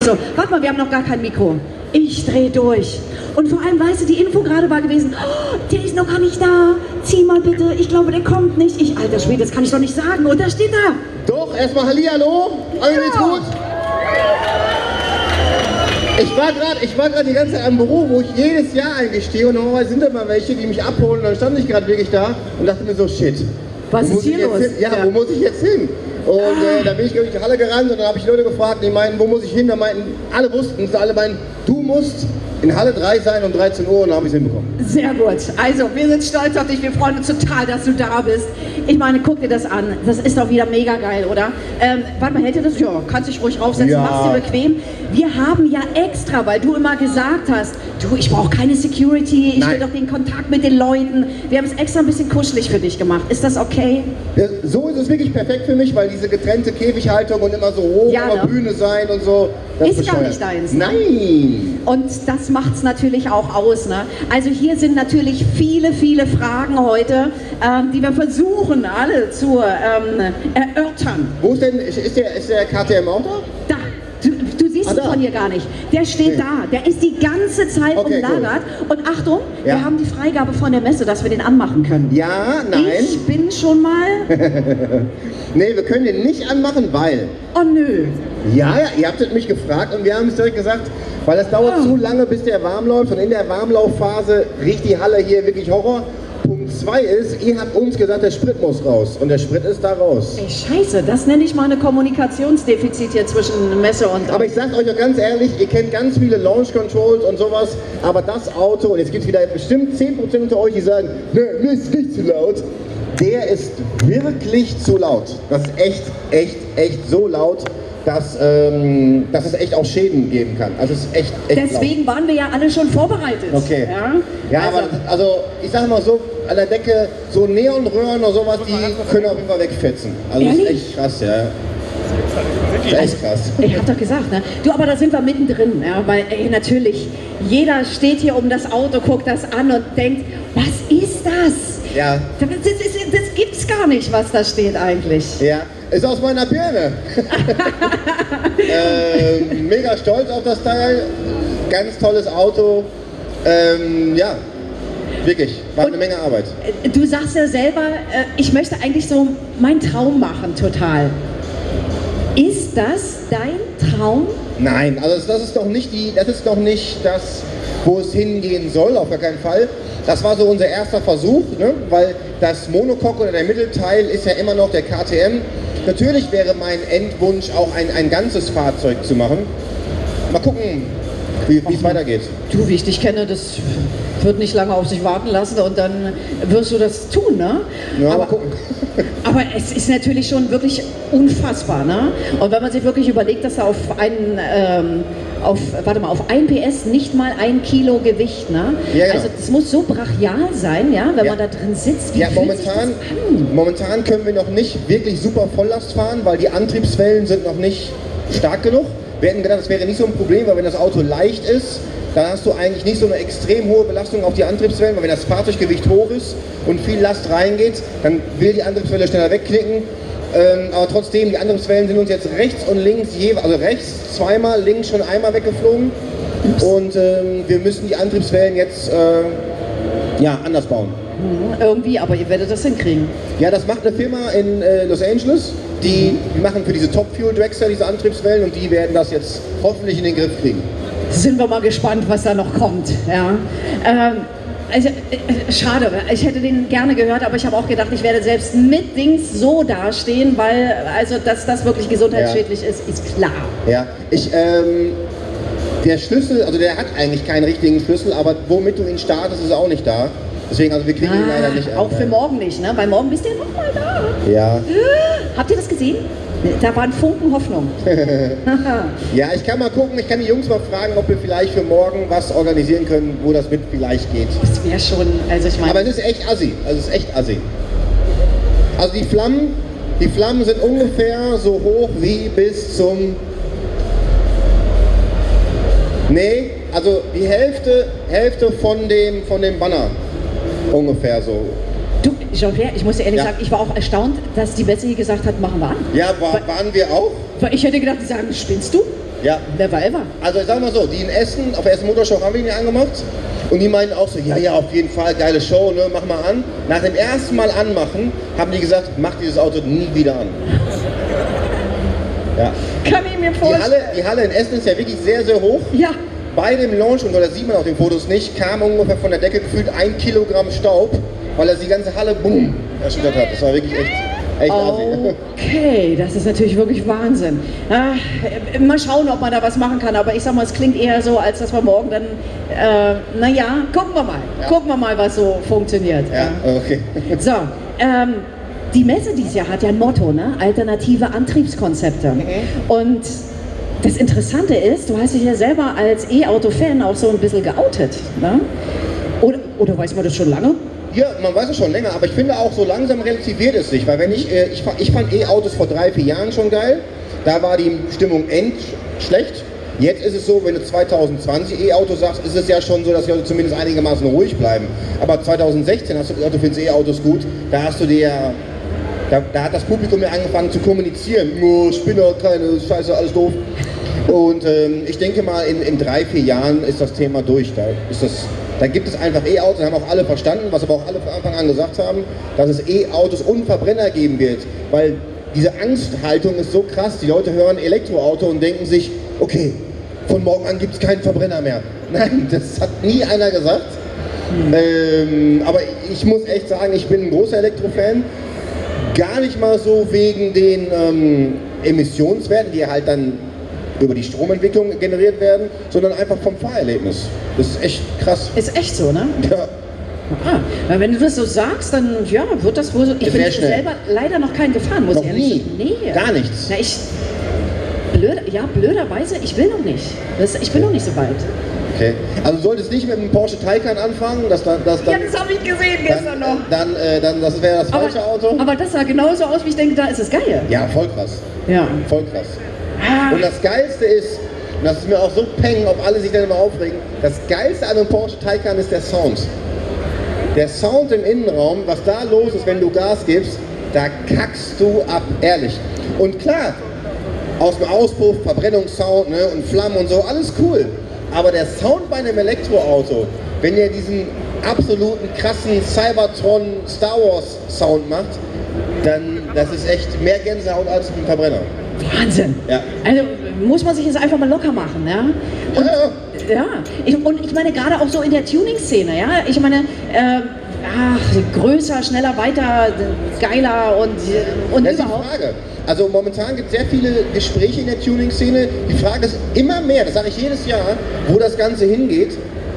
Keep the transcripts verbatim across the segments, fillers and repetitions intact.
So, warte mal, wir haben noch gar kein Mikro. Ich dreh durch. Und vor allem, weißt du, die Info gerade war gewesen, oh, der ist noch gar nicht da. Zieh mal bitte, ich glaube, der kommt nicht. Ich, alter Schwede, das kann ich doch nicht sagen. Und da steht er. Doch, erstmal Hallihallo. Alles ja. gut? Ich war gerade ich war gerade die ganze Zeit am Büro, wo ich jedes Jahr eigentlich stehe und normalerweise sind da mal welche, die mich abholen und dann stand ich gerade wirklich da und dachte mir so, shit. Was ist hier los? Ja, ja, wo muss ich jetzt hin? Und ah. äh, da bin ich durch die Halle gerannt und dann habe ich Leute gefragt, die meinten, wo muss ich hin? Da meinten, alle wussten es, alle meinten, du musst in Halle drei sein um dreizehn Uhr und dann habe ich es hinbekommen. Sehr gut. Also, wir sind stolz auf dich. Wir freuen uns total, dass du da bist. Ich meine, guck dir das an. Das ist doch wieder mega geil, oder? Ähm, warte mal, hält ihr das? Ja, kannst dich ruhig aufsetzen, ja. Mach's dir bequem. Wir haben ja extra, weil du immer gesagt hast, du, ich brauche keine Security, ich Nein. will doch den Kontakt mit den Leuten. Wir haben es extra ein bisschen kuschelig für dich gemacht. Ist das okay? Ja, so ist es wirklich perfekt für mich, weil diese getrennte Käfighaltung und immer so hoch ja, auf der Bühne sein und so. Das ist gar nicht deins. Ne? Nein! Und das macht es natürlich auch aus. Ne? Also hier sind natürlich viele, viele Fragen heute, ähm, die wir versuchen alle zu ähm, erörtern. Wo ist denn, ist der, ist der K T M auch da? Da, du, du siehst ihn von hier gar nicht. Der steht okay. da, der ist die ganze Zeit okay, umlagert. Cool. Und Achtung, ja. wir haben die Freigabe von der Messe, dass wir den anmachen können. Ja, nein. Ich bin schon mal... Nee, wir können den nicht anmachen, weil... Oh nö. Ja, ja, ihr habtet mich gefragt und wir haben es direkt gesagt, weil es dauert oh. zu lange, bis der warm läuft und in der Warmlaufphase riecht die Halle hier wirklich Horror. Punkt zwei ist, ihr habt uns gesagt, der Sprit muss raus und der Sprit ist da raus. Ey, scheiße, das nenne ich mal eine Kommunikationsdefizit hier zwischen Messe und... Aber ich sag's euch auch ganz ehrlich, ihr kennt ganz viele Launch Controls und sowas, aber das Auto, und jetzt gibt's wieder bestimmt zehn Prozent unter euch, die sagen, ne, mir ist nicht zu laut. Der ist wirklich zu laut. Das ist echt, echt, echt so laut, dass, ähm, dass es echt auch Schäden geben kann. Also es ist echt, echt Deswegen laut. waren wir ja alle schon vorbereitet. Okay. Ja, ja also. aber also ich sag mal so, an der Decke so Neonröhren oder sowas, die können auf jeden Fall wegfetzen. Also das ist echt krass, ja. Das ist echt krass. Ich hab doch gesagt, ne? Du, aber da sind wir mittendrin, ja, weil ey, natürlich, jeder steht hier um das Auto, guckt das an und denkt, was ist das? Ja. Das, das, das, das gibt's gar nicht, was da steht eigentlich. Ja, ist aus meiner Birne. ähm, mega stolz auf das Teil, ganz tolles Auto. Ähm, ja, wirklich, war und eine Menge Arbeit. Du sagst ja selber, äh, ich möchte eigentlich so meinen Traum machen, total. Ist das dein Traum? Nein, also das ist doch nicht die, das ist doch nicht das, wo es hingehen soll, auf gar keinen Fall. Das war so unser erster Versuch, ne? Weil das Monocoque oder der Mittelteil ist ja immer noch der K T M. Natürlich wäre mein Endwunsch auch ein, ein ganzes Fahrzeug zu machen. Mal gucken, wie es weitergeht. Du, wie ich dich kenne, das wird nicht lange auf sich warten lassen und dann wirst du das tun, ne? Ja, aber, mal gucken. Aber es ist natürlich schon wirklich unfassbar, ne? Und wenn man sich wirklich überlegt, dass da auf einen, ähm, auf, warte mal, auf ein P S nicht mal ein Kilo Gewicht, ne? Ja, genau. Also das muss so brachial sein, ja, wenn ja. man da drin sitzt. Wie ja, fühlt momentan, sich das an? momentan können wir noch nicht wirklich super Volllast fahren, weil die Antriebswellen sind noch nicht stark genug. Wir hätten gedacht, das wäre nicht so ein Problem, weil wenn das Auto leicht ist, dann hast du eigentlich nicht so eine extrem hohe Belastung auf die Antriebswellen, weil wenn das Fahrzeuggewicht hoch ist und viel Last reingeht, dann will die Antriebswelle schneller wegknicken. Ähm, aber trotzdem, die Antriebswellen sind uns jetzt rechts und links, je, also rechts zweimal, links schon einmal weggeflogen. Und ähm, wir müssen die Antriebswellen jetzt äh, ja, anders bauen. Hm, irgendwie, aber ihr werdet das hinkriegen. Ja, das macht eine Firma in äh, Los Angeles. Die, die machen für diese Top Fuel Dragster diese Antriebswellen und die werden das jetzt hoffentlich in den Griff kriegen. Sind wir mal gespannt, was da noch kommt. Ja. Ähm, also, äh, schade, ich hätte den gerne gehört, aber ich habe auch gedacht, ich werde selbst mit Dings so dastehen, weil, also, dass das wirklich gesundheitsschädlich ja. ist, ist klar. Ja, ich, ähm, der Schlüssel, also der hat eigentlich keinen richtigen Schlüssel, aber womit du ihn startest, ist auch nicht da. Deswegen, also wir kriegen ah, ihn leider nicht an. Auch für morgen nicht, ne? Weil morgen bist ihr noch mal da. Ja. Habt ihr das gesehen? Da war ein Funken Hoffnung. Ja, ich kann mal gucken, ich kann die Jungs mal fragen, ob wir vielleicht für morgen was organisieren können, wo das mit vielleicht geht. Das wäre schon, also ich meine... Aber es ist echt assi, also es ist echt assi. Also die Flammen, die Flammen sind ungefähr so hoch wie bis zum... Nee, also die Hälfte, Hälfte von dem, von dem Banner. Ungefähr so. Du, Jean-Pierre, ich muss dir ehrlich ja. sagen, ich war auch erstaunt, dass die Bessie gesagt hat, machen wir an. Ja, war, weil, waren wir auch? Weil ich hätte gedacht, die sagen, spinnst du? Ja. Never ever. Also ich sag mal so, die in Essen, auf der Essen Motorshow haben wir ihn angemacht und die meinten auch so, ja, ja, auf jeden Fall, geile Show, ne, mach mal an. Nach dem ersten Mal anmachen, haben die gesagt, mach dieses Auto nie wieder an. Ja. Kann ich mir Die vorstellen. Halle, die Halle in Essen ist ja wirklich sehr, sehr hoch. Ja. Bei dem Launch, und das sieht man auf den Fotos nicht, kam ungefähr von der Decke gefühlt ein Kilogramm Staub, weil er die ganze Halle, boom, erschüttert hat. Das war wirklich echt, echt assi. Okay, das ist natürlich wirklich Wahnsinn. Äh, mal schauen, ob man da was machen kann, aber ich sag mal, es klingt eher so, als dass wir morgen dann, äh, naja, gucken wir mal. Ja. Gucken wir mal, was so funktioniert. Ja, okay. So, ähm, die Messe dieses Jahr hat ja ein Motto, ne? Alternative Antriebskonzepte. Mhm. Und das Interessante ist, du hast dich ja selber als E-Auto-Fan auch so ein bisschen geoutet. Ne? Oder, oder weiß man das schon lange? Ja, man weiß es schon länger, aber ich finde auch, so langsam relativiert es sich, weil wenn ich, äh, ich, ich fand E-Autos vor drei, vier Jahren schon geil, da war die Stimmung end schlecht. Jetzt ist es so, wenn du zwanzig zwanzig E-Auto sagst, ist es ja schon so, dass die Leute zumindest einigermaßen ruhig bleiben. Aber zwanzig sechzehn hast du gesagt, du findest E-Autos gut, da hast du dir ja, da, da hat das Publikum ja angefangen zu kommunizieren. Oh, Spinner, keine Scheiße, alles doof. Und ähm, ich denke mal, in, in drei, vier Jahren ist das Thema durch. Da, ist das, da gibt es einfach E-Autos, haben auch alle verstanden, was aber auch alle von Anfang an gesagt haben, dass es E-Autos und Verbrenner geben wird. Weil diese Angsthaltung ist so krass, die Leute hören Elektroauto und denken sich, okay, von morgen an gibt es keinen Verbrenner mehr. Nein, das hat nie einer gesagt. Hm. Ähm, aber ich muss echt sagen, ich bin ein großer Elektrofan. Gar nicht mal so wegen den ähm, Emissionswerten, die halt dann über die Stromentwicklung generiert werden, sondern einfach vom Fahrerlebnis. Das ist echt krass. Ist echt so, ne? Ja. Ah, weil wenn du das so sagst, dann ja, wird das wohl so. Ich bin selber leider noch keinen gefahren, muss noch ich ehrlich nie. sagen. Nee. Gar nichts. Na, ich, blöd, ja, blöderweise, ich will noch nicht. Das, ich bin noch nicht so weit. Okay. Also du solltest nicht mit dem Porsche Taycan anfangen, das dann, das dann, ja, das habe ich gesehen gestern dann, noch. Dann, äh, dann das wäre das falsche aber, Auto. Aber das sah genauso aus, wie ich denke, da ist es geil. Ja, voll krass. Ja. Voll krass. Ah. Und das Geilste ist, und das ist mir auch so peng, ob alle sich dann immer aufregen, das Geilste an einem Porsche Taycan ist der Sound. Der Sound im Innenraum, was da los ist, wenn du Gas gibst, da kackst du ab, ehrlich. Und klar, aus dem Auspuff, Verbrennungssound, ne, und Flammen und so, alles cool. Aber der Sound bei einem Elektroauto, wenn ihr diesen absoluten krassen Cybertron Star Wars Sound macht, dann das ist echt mehr Gänsehaut als ein Verbrenner. Wahnsinn! Ja. Also muss man sich jetzt einfach mal locker machen, ja? Und, ja, ja. ja. Ich, und ich meine gerade auch so in der Tuning-Szene, ja? Ich meine, äh, ach, größer, schneller, weiter, geiler und, und Das ist die überhaupt. Frage. Also momentan gibt es sehr viele Gespräche in der Tuning-Szene. Die Frage ist immer mehr, das sage ich jedes Jahr, wo das Ganze hingeht.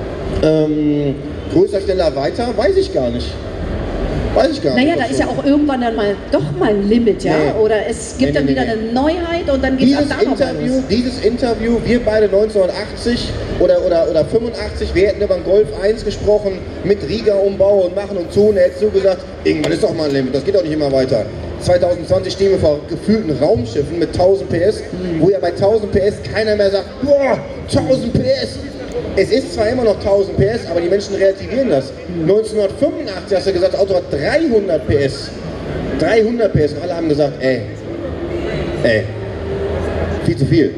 Ähm, größer, schneller, weiter, weiß ich gar nicht. Weiß ich gar Naja, nicht. da ist ja auch irgendwann dann mal doch mal ein Limit, ja? Nee. Oder es gibt Nee, dann nee, wieder nee. eine Neuheit und dann geht es ab Dieses da noch mal Interview, los. dieses Interview, wir beide neunzehnhundertachtzig oder, oder, oder fünfundachtzig, wir hätten über den Golf eins gesprochen, mit Riga-Umbau und machen und tun, hättest du gesagt, irgendwann ist doch mal ein Limit, das geht doch nicht immer weiter. zwanzig zwanzig stehen wir vor gefühlten Raumschiffen mit tausend P S, mhm. wo ja bei tausend P S keiner mehr sagt, boah, tausend P S. Es ist zwar immer noch tausend P S, aber die Menschen relativieren das. Mhm. neunzehnhundertfünfundachtzig hast du gesagt, das Auto hat dreihundert P S. dreihundert P S und alle haben gesagt, ey, ey, viel zu viel.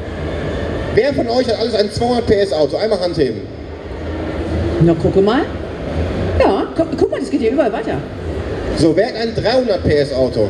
Wer von euch hat alles ein zweihundert P S Auto? Einmal Hand heben. Na, gucke mal. Ja, gu guck mal, das geht hier überall weiter. So, wer hat ein dreihundert P S Auto?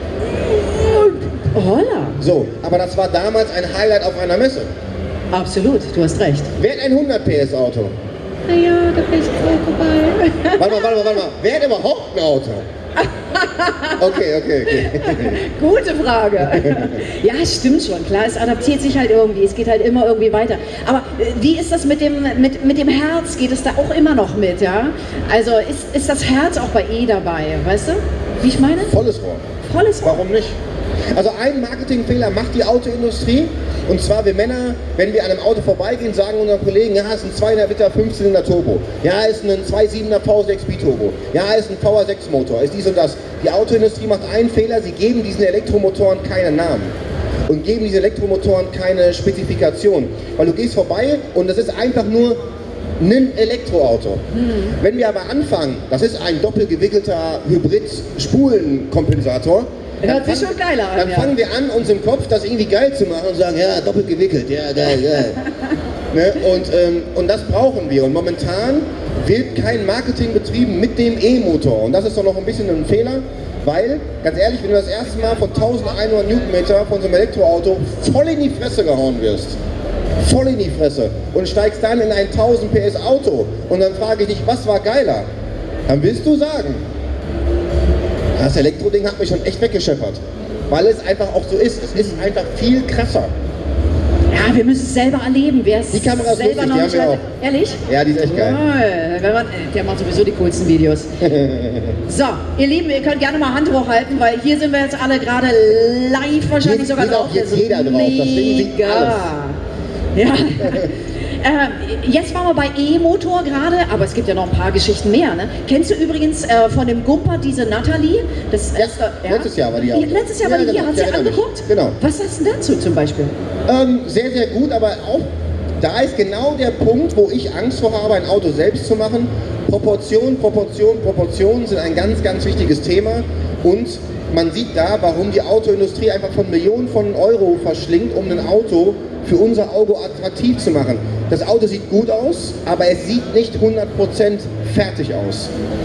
Holla. So, aber das war damals ein Highlight auf einer Messe. Absolut, du hast recht. Wer hat ein hundert P S Auto? Naja, da bin ich vorbei. Warte mal, warte mal, warte mal. Wer hat überhaupt ein Auto? Okay, okay, okay. Gute Frage. Ja, stimmt schon, klar, es adaptiert sich halt irgendwie, es geht halt immer irgendwie weiter. Aber äh, wie ist das mit dem, mit, mit dem Herz? Geht es da auch immer noch mit, ja? Also ist, ist das Herz auch bei E dabei, weißt du, wie ich meine? Volles Rohr. Volles Rohr. Warum nicht? Also einen Marketingfehler macht die Autoindustrie, und zwar wir Männer, wenn wir an einem Auto vorbeigehen, sagen unseren Kollegen, ja, es ist ein zweieinhalb Liter fünfzylinder Turbo, ja, es ist ein zwei Komma siebener V sechs Biturbo, ja, es ist ein V sechs Motor, ist dies und das. Die Autoindustrie macht einen Fehler, sie geben diesen Elektromotoren keinen Namen und geben diesen Elektromotoren keine Spezifikation, weil du gehst vorbei und das ist einfach nur ein Elektroauto. Hm. Wenn wir aber anfangen, das ist ein doppelgewickelter Hybrid-Spulenkompensator, Hört sich schon geiler an. Dann ja. fangen wir an, uns im Kopf das irgendwie geil zu machen und sagen, ja, doppelt gewickelt, ja, geil, geil. Ne? Und, ähm, und das brauchen wir. Und momentan wird kein Marketing betrieben mit dem E-Motor. Und das ist doch noch ein bisschen ein Fehler, weil, ganz ehrlich, wenn du das erste Mal von eintausendeinhundert Newtonmeter von so einem Elektroauto voll in die Fresse gehauen wirst, voll in die Fresse, und steigst dann in ein tausend P S Auto und dann frage ich dich, was war geiler? Dann willst du sagen, das Elektroding hat mich schon echt weggeschöpfert. Weil es einfach auch so ist. Es ist einfach viel krasser. Ja, wir müssen es selber erleben. Wer es Die Kamera ist selber lustig, noch die nicht haben wir hat. Ehrlich? Ja, die ist echt geil. Oh, wenn man, der macht sowieso die coolsten Videos. So, ihr Lieben, ihr könnt gerne mal Hand hochhalten, weil hier sind wir jetzt alle gerade live wahrscheinlich Hier sogar ist auch drauf. jetzt jeder drauf. Das Ding sieht Mega. alles. Ja. Äh, jetzt waren wir bei E-Motor gerade, aber es gibt ja noch ein paar Geschichten mehr. Ne? Kennst du übrigens äh, von dem Gumper diese Natalie? Das Ja, erste, ja? letztes Jahr war die auch. Letztes Jahr Ja, war die genau, hier, hat ich sie erinnere mich. angeguckt? Genau. Was sagst du dazu zum Beispiel? Ähm, sehr, sehr gut, aber auch da ist genau der Punkt, wo ich Angst vor habe, ein Auto selbst zu machen. Proportion, Proportion, Proportionen sind ein ganz, ganz wichtiges Thema. Und man sieht da, warum die Autoindustrie einfach von Millionen von Euro verschlingt, um ein Auto für unser Auge attraktiv zu machen. Das Auto sieht gut aus, aber es sieht nicht hundert Prozent fertig aus.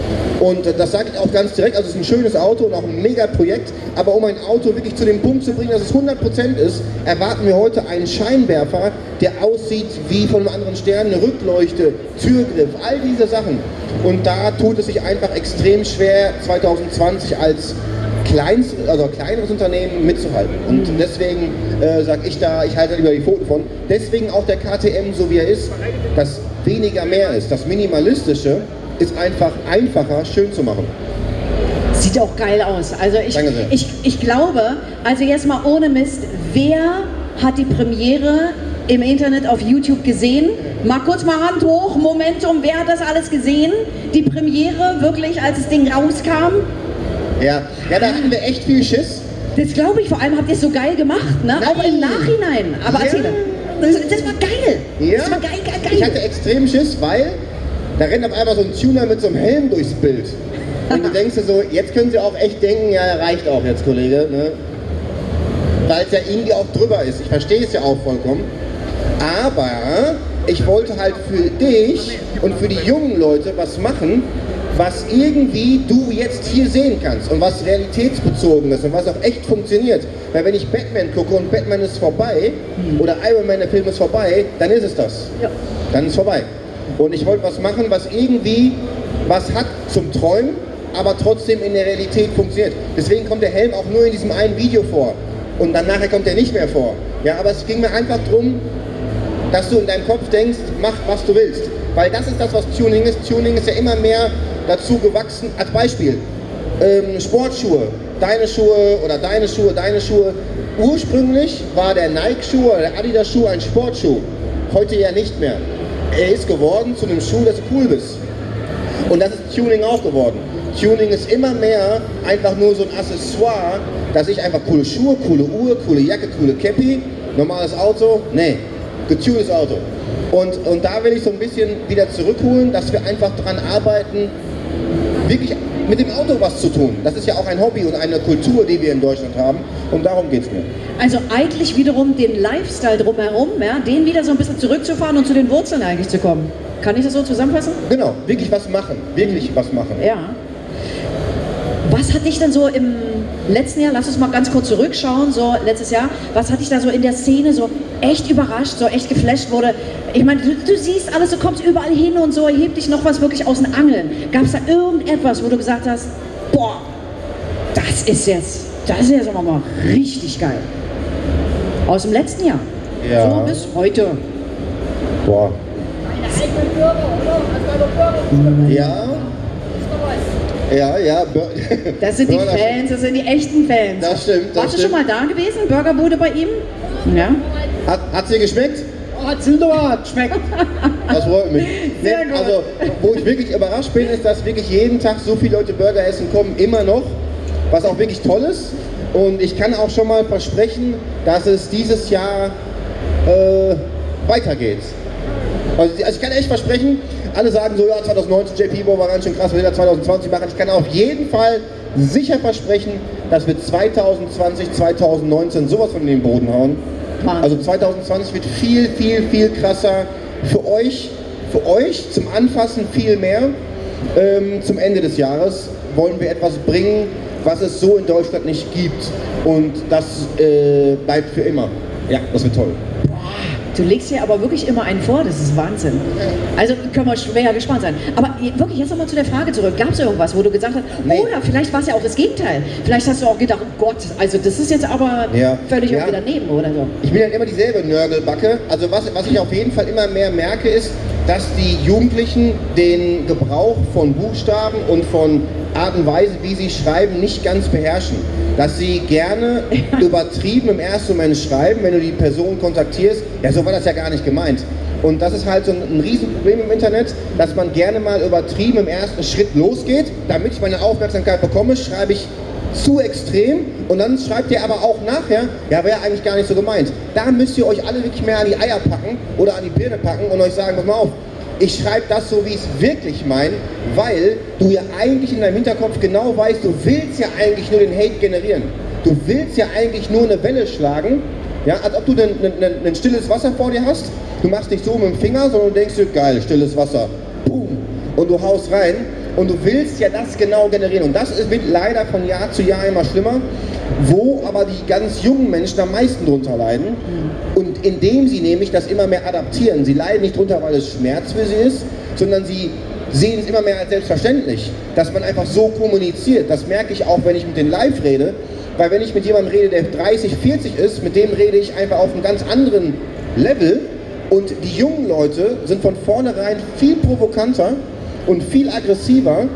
Und das sage ich auch ganz direkt, also es ist ein schönes Auto und auch ein mega Projekt, aber um ein Auto wirklich zu dem Punkt zu bringen, dass es hundert Prozent ist, erwarten wir heute einen Scheinwerfer, der aussieht wie von einem anderen Stern, eine Rückleuchte, Türgriff, all diese Sachen. Und da tut es sich einfach extrem schwer, zwanzig zwanzig als Kleinst, also kleineres Unternehmen mitzuhalten. Und deswegen äh, sage ich da, ich halte lieber die Pfoten von. Deswegen auch der K T M so wie er ist, dass weniger mehr ist. Das Minimalistische ist einfach einfacher, schön zu machen. Sieht auch geil aus. Also ich, Danke sehr. ich, ich glaube, also jetzt mal ohne Mist, wer hat die Premiere im Internet auf YouTube gesehen? Mal kurz mal Hand hoch, Momentum, wer hat das alles gesehen? Die Premiere wirklich, als das Ding rauskam? Ja, ja, da hatten wir echt viel Schiss. Das glaube ich, vor allem habt ihr es so geil gemacht, ne? Auch im Nachhinein. Aber Ja. erzähl doch. Das, das war geil. Ja. Das war geil, geil, geil. Ich hatte extrem Schiss, weil da rennt auf einmal so ein Tuner mit so einem Helm durchs Bild. Und du denkst dir so, jetzt können sie auch echt denken, ja, reicht auch jetzt, Kollege. Ne? Weil es ja irgendwie auch drüber ist. Ich verstehe es ja auch vollkommen. Aber ich wollte halt für dich und für die jungen Leute was machen, was irgendwie du jetzt hier sehen kannst und was realitätsbezogen ist und was auch echt funktioniert. Weil wenn ich Batman gucke und Batman ist vorbei mhm. oder Iron Man, der Film ist vorbei, dann ist es das. Ja. Dann ist es vorbei. Und ich wollte was machen, was irgendwie was hat zum Träumen, aber trotzdem in der Realität funktioniert. Deswegen kommt der Helm auch nur in diesem einen Video vor und dann nachher kommt er nicht mehr vor. Ja, aber es ging mir einfach darum, dass du in deinem Kopf denkst, mach was du willst. Weil das ist das, was Tuning ist. Tuning ist ja immer mehr dazu gewachsen. Als Beispiel, ähm, Sportschuhe, deine Schuhe oder deine Schuhe, deine Schuhe. Ursprünglich war der Nike-Schuh oder der Adidas-Schuh ein Sportschuh. Heute ja nicht mehr. Er ist geworden zu einem Schuh, dass du cool bist. Und das ist Tuning auch geworden. Tuning ist immer mehr einfach nur so ein Accessoire, dass ich einfach coole Schuhe, coole Uhr, coole Jacke, coole Cappy, normales Auto, nee, getuntes Auto. Und, und da will ich so ein bisschen wieder zurückholen, dass wir einfach dran arbeiten, wirklich mit dem Auto was zu tun. Das ist ja auch ein Hobby und eine Kultur, die wir in Deutschland haben. Und darum geht es mir. Also eigentlich wiederum den Lifestyle drumherum, ja, den wieder so ein bisschen zurückzufahren und zu den Wurzeln eigentlich zu kommen. Kann ich das so zusammenfassen? Genau, wirklich was machen. Wirklich was machen. Ja. Was hat dich denn so im letzten Jahr, lass uns mal ganz kurz zurückschauen, so letztes Jahr, was hat dich da so in der Szene so echt überrascht, so echt geflasht wurde? Ich meine, du, du siehst alles, du kommst überall hin und so, hebt dich noch was wirklich aus den Angeln. Gab es da irgendetwas, wo du gesagt hast, boah, das ist jetzt, das ist jetzt aber mal richtig geil. Aus dem letzten Jahr. Ja. So bis heute. Boah. Ja. Ja, ja. Das sind die Fans, das sind die echten Fans. Das stimmt. Das Warst du stimmt. schon mal da gewesen? Burgerbude bei ihm? Ja. Hat, hat's dir geschmeckt? Oh, hat wunderbar, schmeckt. Das freut mich. Sehr gut. Also, wo ich wirklich überrascht bin, ist, dass wirklich jeden Tag so viele Leute Burger essen kommen, immer noch, was auch wirklich toll ist. Und ich kann auch schon mal versprechen, dass es dieses Jahr äh, weitergeht. Also, also ich kann echt versprechen, alle sagen so, ja, zwanzig neunzehn J P Bowl war ganz schön krass, was wir da zwanzig zwanzig machen. Ich kann auf jeden Fall sicher versprechen, dass wir zwanzig zwanzig, zwanzig neunzehn sowas von in den Boden hauen. Wahnsinn. Also zwanzig zwanzig wird viel, viel, viel krasser für euch, für euch zum Anfassen viel mehr. Ähm, zum Ende des Jahres wollen wir etwas bringen, was es so in Deutschland nicht gibt. Und das äh, bleibt für immer. Ja, das wird toll. Du legst dir aber wirklich immer einen vor, das ist Wahnsinn. Also können wir schwer gespannt sein. Aber wirklich, jetzt nochmal zu der Frage zurück. Gab es irgendwas, wo du gesagt hast, Nee. oder vielleicht war es ja auch das Gegenteil. Vielleicht hast du auch gedacht, oh Gott, also das ist jetzt aber Ja. völlig Ja. irgendwie daneben oder so. Ich bin halt immer dieselbe Nörgelbacke. Also was, was ich auf jeden Fall immer mehr merke, ist, dass die Jugendlichen den Gebrauch von Buchstaben und von Art und Weise, wie sie schreiben, nicht ganz beherrschen. Dass sie gerne übertrieben im ersten Moment schreiben, wenn du die Person kontaktierst. Ja, so war das ja gar nicht gemeint. Und das ist halt so ein, ein Riesenproblem im Internet, dass man gerne mal übertrieben im ersten Schritt losgeht. Damit ich meine Aufmerksamkeit bekomme, schreibe ich zu extrem und dann schreibt ihr aber auch nachher, ja, wäre eigentlich gar nicht so gemeint. Da müsst ihr euch alle wirklich mehr an die Eier packen oder an die Birne packen und euch sagen, pass mal auf, ich schreibe das so, wie ich es wirklich meine, weil du ja eigentlich in deinem Hinterkopf genau weißt, du willst ja eigentlich nur den Hate generieren. Du willst ja eigentlich nur eine Welle schlagen, ja, als ob du ein stilles Wasser vor dir hast. Du machst nicht so mit dem Finger, sondern du denkst dir, geil, stilles Wasser, boom, und du haust rein. Und du willst ja das genau generieren. Und das wird leider von Jahr zu Jahr immer schlimmer, wo aber die ganz jungen Menschen am meisten drunter leiden. Und indem sie nämlich das immer mehr adaptieren. Sie leiden nicht drunter, weil es Schmerz für sie ist, sondern sie sehen es immer mehr als selbstverständlich, dass man einfach so kommuniziert. Das merke ich auch, wenn ich mit denen live rede. Weil wenn ich mit jemandem rede, der dreißig, vierzig ist, mit dem rede ich einfach auf einem ganz anderen Level. Und die jungen Leute sind von vornherein viel provokanter und viel aggressiver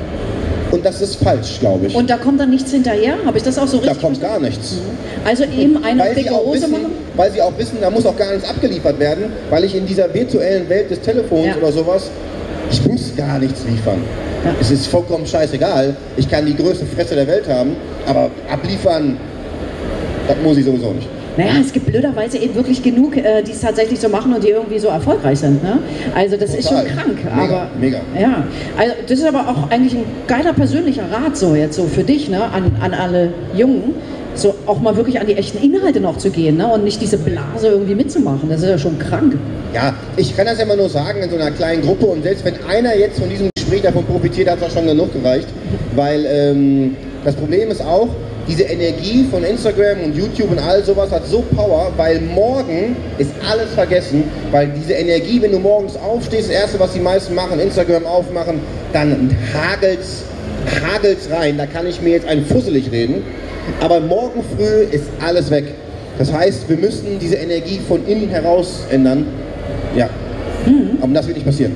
und das ist falsch, glaube ich. Und da kommt dann nichts hinterher? Habe ich das auch so richtig Da kommt verstanden? gar nichts. Also eben eine Weil sie, dicke auch Hose wissen, machen? weil sie auch wissen, da muss auch gar nichts abgeliefert werden, weil ich in dieser virtuellen Welt des Telefons Ja. oder sowas, ich muss gar nichts liefern. Ja. Es ist vollkommen scheißegal. Ich kann die größte Fresse der Welt haben, aber abliefern, das muss ich sowieso nicht. Naja, es gibt blöderweise eben wirklich genug, äh, die es tatsächlich so machen und die irgendwie so erfolgreich sind. Ne? Also das ist schon Total. krank. Mega, aber, mega. Ja, also das ist aber auch eigentlich ein geiler persönlicher Rat so jetzt so für dich, ne? an, an alle Jungen, so auch mal wirklich an die echten Inhalte noch zu gehen, ne? Und nicht diese Blase irgendwie mitzumachen. Das ist ja schon krank. Ja, ich kann das ja immer nur sagen in so einer kleinen Gruppe und selbst wenn einer jetzt von diesem Gespräch davon profitiert, hat es auch schon genug gereicht, weil ähm, das Problem ist auch, diese Energie von Instagram und YouTube und all sowas hat so Power, weil morgen ist alles vergessen, weil diese Energie, wenn du morgens aufstehst, das erste, was die meisten machen, Instagram aufmachen, dann hagelt's, hagelt's rein, da kann ich mir jetzt ein fusselig reden, aber morgen früh ist alles weg. Das heißt, wir müssen diese Energie von innen heraus ändern, ja, mhm. aber das wird nicht passieren.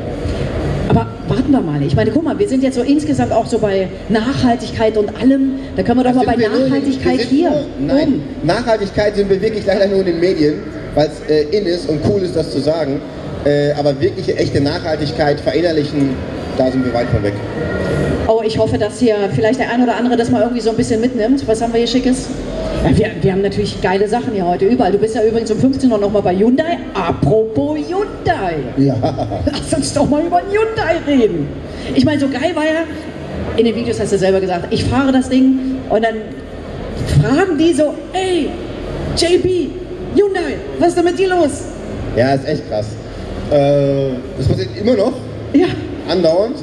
Aber warten wir mal. Ich meine, guck mal, wir sind jetzt so insgesamt auch so bei Nachhaltigkeit und allem. Da können wir doch Das mal bei sind wir nur in den- Nachhaltigkeit wir sind hier nur- Nein, oben. Nachhaltigkeit sind wir wirklich leider nur in den Medien, weil es äh, in ist und cool ist, das zu sagen. Äh, aber wirkliche, echte Nachhaltigkeit verinnerlichen, da sind wir weit von weg. Oh, ich hoffe, dass hier vielleicht der ein oder andere das mal irgendwie so ein bisschen mitnimmt. Was haben wir hier Schickes? Ja, wir, wir haben natürlich geile Sachen hier heute überall. Du bist ja übrigens um fünfzehn Uhr nochmal bei Hyundai. Apropos Hyundai. Ja. Lass uns doch mal über einen Hyundai reden. Ich meine, so geil war ja, in den Videos hast du selber gesagt, ich fahre das Ding und dann fragen die so, ey, J B, Hyundai, was ist denn mit dir los? Ja, ist echt krass. Äh, das passiert immer noch, Ja, andauernd.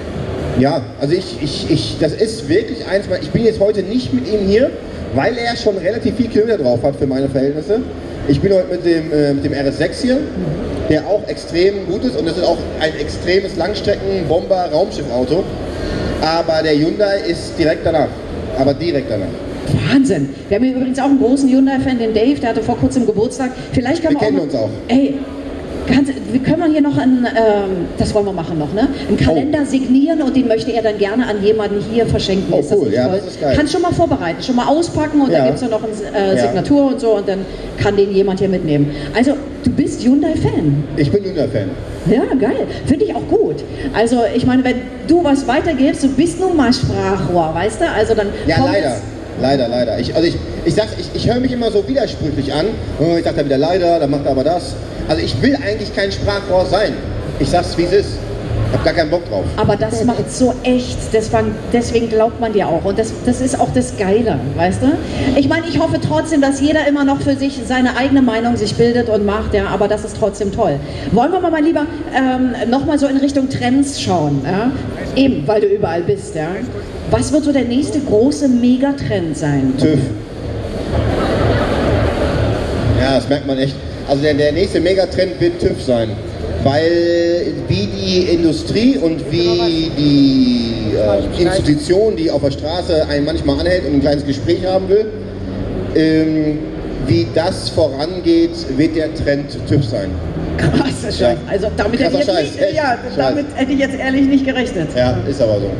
Ja, also ich, ich, ich, das ist wirklich eins, ich bin jetzt heute nicht mit ihm hier, weil er schon relativ viel Kilometer drauf hat für meine Verhältnisse. Ich bin heute mit dem, äh, mit dem R S sechs hier, der auch extrem gut ist und das ist auch ein extremes Langstrecken-Bomber-Raumschiffauto. Aber der Hyundai ist direkt danach, aber direkt danach. Wahnsinn. Wir haben hier übrigens auch einen großen Hyundai-Fan, den Dave, der hatte vor kurzem Geburtstag. Vielleicht können Wir wir, kennen auch uns auch. Ey, kannst, wir können wir hier noch einen, ähm, das wollen wir machen noch, ne? Einen Kalender signieren und den möchte er dann gerne an jemanden hier verschenken. Oh, ist das cool, nicht ja, toll? das ist geil. Kannst schon mal vorbereiten, schon mal auspacken und Ja. dann gibt es ja noch eine äh, Ja. Signatur und so und dann kann den jemand hier mitnehmen. Also, du bist Hyundai-Fan. Ich bin Hyundai-Fan. Ja, geil. Finde ich auch gut. Also, ich meine, wenn du was weitergibst, du bist nun mal Sprachrohr, weißt du? Also dann Ja, kommt leider. es- Leider, leider. Ich, also ich, ich sag, ich, ich höre mich immer so widersprüchlich an. Oh, ich sag da wieder leider, dann macht er aber das. Also ich will eigentlich kein Sprachrohr sein. Ich sag's wie es ist. Hab gar keinen Bock drauf. Aber das macht so echt, deswegen, deswegen glaubt man dir auch. Und das, das ist auch das Geile, weißt du? Ich meine, ich hoffe trotzdem, dass jeder immer noch für sich seine eigene Meinung sich bildet und macht, ja, aber das ist trotzdem toll. Wollen wir mal, mal lieber ähm, nochmal so in Richtung Trends schauen, ja? Eben, weil du überall bist, ja? Was wird so der nächste große Megatrend sein? TÜV. Ja, das merkt man echt. Also der, der nächste Megatrend wird TÜV sein. Weil wie die Industrie und wie die äh, Institution, die auf der Straße einen manchmal anhält und ein kleines Gespräch haben will, ähm, wie das vorangeht, wird der Trend TÜV sein. Krasser Scheiß. Ja. Also damit hätte, ich jetzt Scheiß. nicht, ja, damit hätte ich jetzt ehrlich nicht gerechnet. Ja, ist aber so.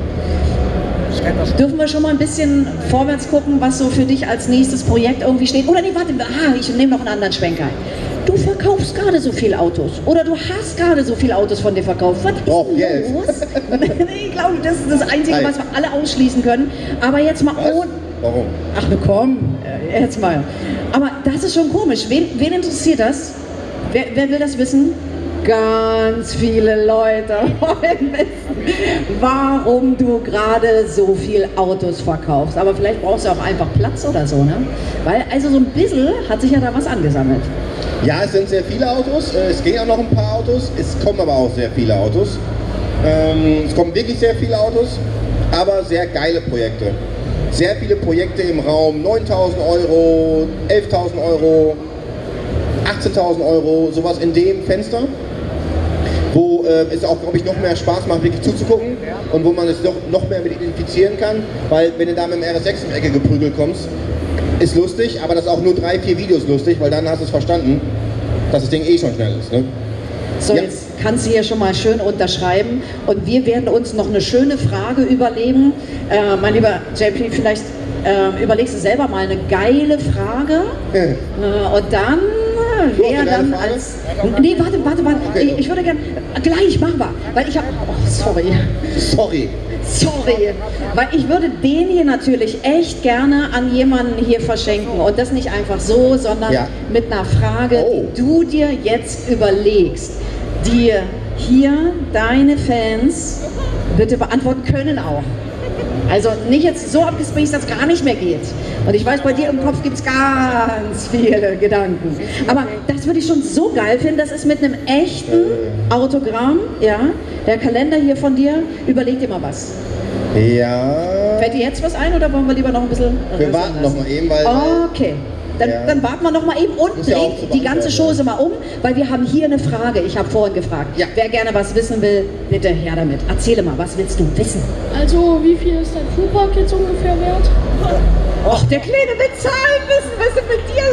Dürfen wir schon mal ein bisschen vorwärts gucken, was so für dich als nächstes Projekt irgendwie steht? Oder nee, warte, ah, ich nehme noch einen anderen Schwenker. Du verkaufst gerade so viele Autos. Oder du hast gerade so viele Autos von dir verkauft. Was ist Brauch denn Geld. los? Ich glaube, das ist das Einzige, was wir alle ausschließen können. Aber jetzt mal Was? ohne... Warum? Ach komm, äh, jetzt mal. Aber das ist schon komisch. Wen, wen interessiert das? Wer, wer will das wissen? Ganz viele Leute wollen wissen, warum du gerade so viel Autos verkaufst. Aber vielleicht brauchst du auch einfach Platz oder so, ne? Weil also so ein bisschen hat sich ja da was angesammelt. Ja, es sind sehr viele Autos, es gehen auch noch ein paar Autos, es kommen aber auch sehr viele Autos. Ähm, es kommen wirklich sehr viele Autos, aber sehr geile Projekte. Sehr viele Projekte im Raum, neuntausend Euro, elftausend Euro, achtzehntausend Euro, sowas in dem Fenster, wo äh, es auch, glaube ich, noch mehr Spaß macht, wirklich zuzugucken und wo man es noch, noch mehr mit identifizieren kann, weil wenn du da mit dem R S sechs in die Ecke geprügelt kommst, ist lustig, aber das ist auch nur drei, vier Videos lustig, weil dann hast du es verstanden, dass das Ding eh schon schnell ist. Ne? So, Ja. jetzt kannst du hier schon mal schön unterschreiben und wir werden uns noch eine schöne Frage überlegen. Äh, mein lieber J P, vielleicht äh, überlegst du selber mal eine geile Frage äh, und dann Du hast wer eine dann geile Frage? als... Nee, warte, warte, warte, Okay. ich, ich würde gerne... Gleich, machen wir, weil ich habe... Oh, sorry. Sorry. Sorry, weil ich würde den hier natürlich echt gerne an jemanden hier verschenken und das nicht einfach so, sondern Ja. mit einer Frage, Oh. die du dir jetzt überlegst, die hier deine Fans bitte beantworten können auch. Also nicht jetzt so abgespaced, dass es gar nicht mehr geht. Und ich weiß, bei dir im Kopf gibt es ganz viele Gedanken. Aber das würde ich schon so geil finden, das ist mit einem echten Autogramm, ja, der Kalender hier von dir, überleg dir mal was. Ja. Fällt dir jetzt was ein oder wollen wir lieber noch ein bisschen... Wir warten noch mal eben, weil... Okay. Dann, Ja. dann warten wir noch mal eben und Muss ja auch dreht zu die ganze beantworten. Chose mal um, weil wir haben hier eine Frage. Ich habe vorhin gefragt. Ja. Wer gerne was wissen will, bitte her damit. Erzähle mal, was willst du wissen? Also, wie viel ist dein Fuhrpark jetzt ungefähr wert? Och, der Kleine will Zahlen wissen. Was ist denn mit dir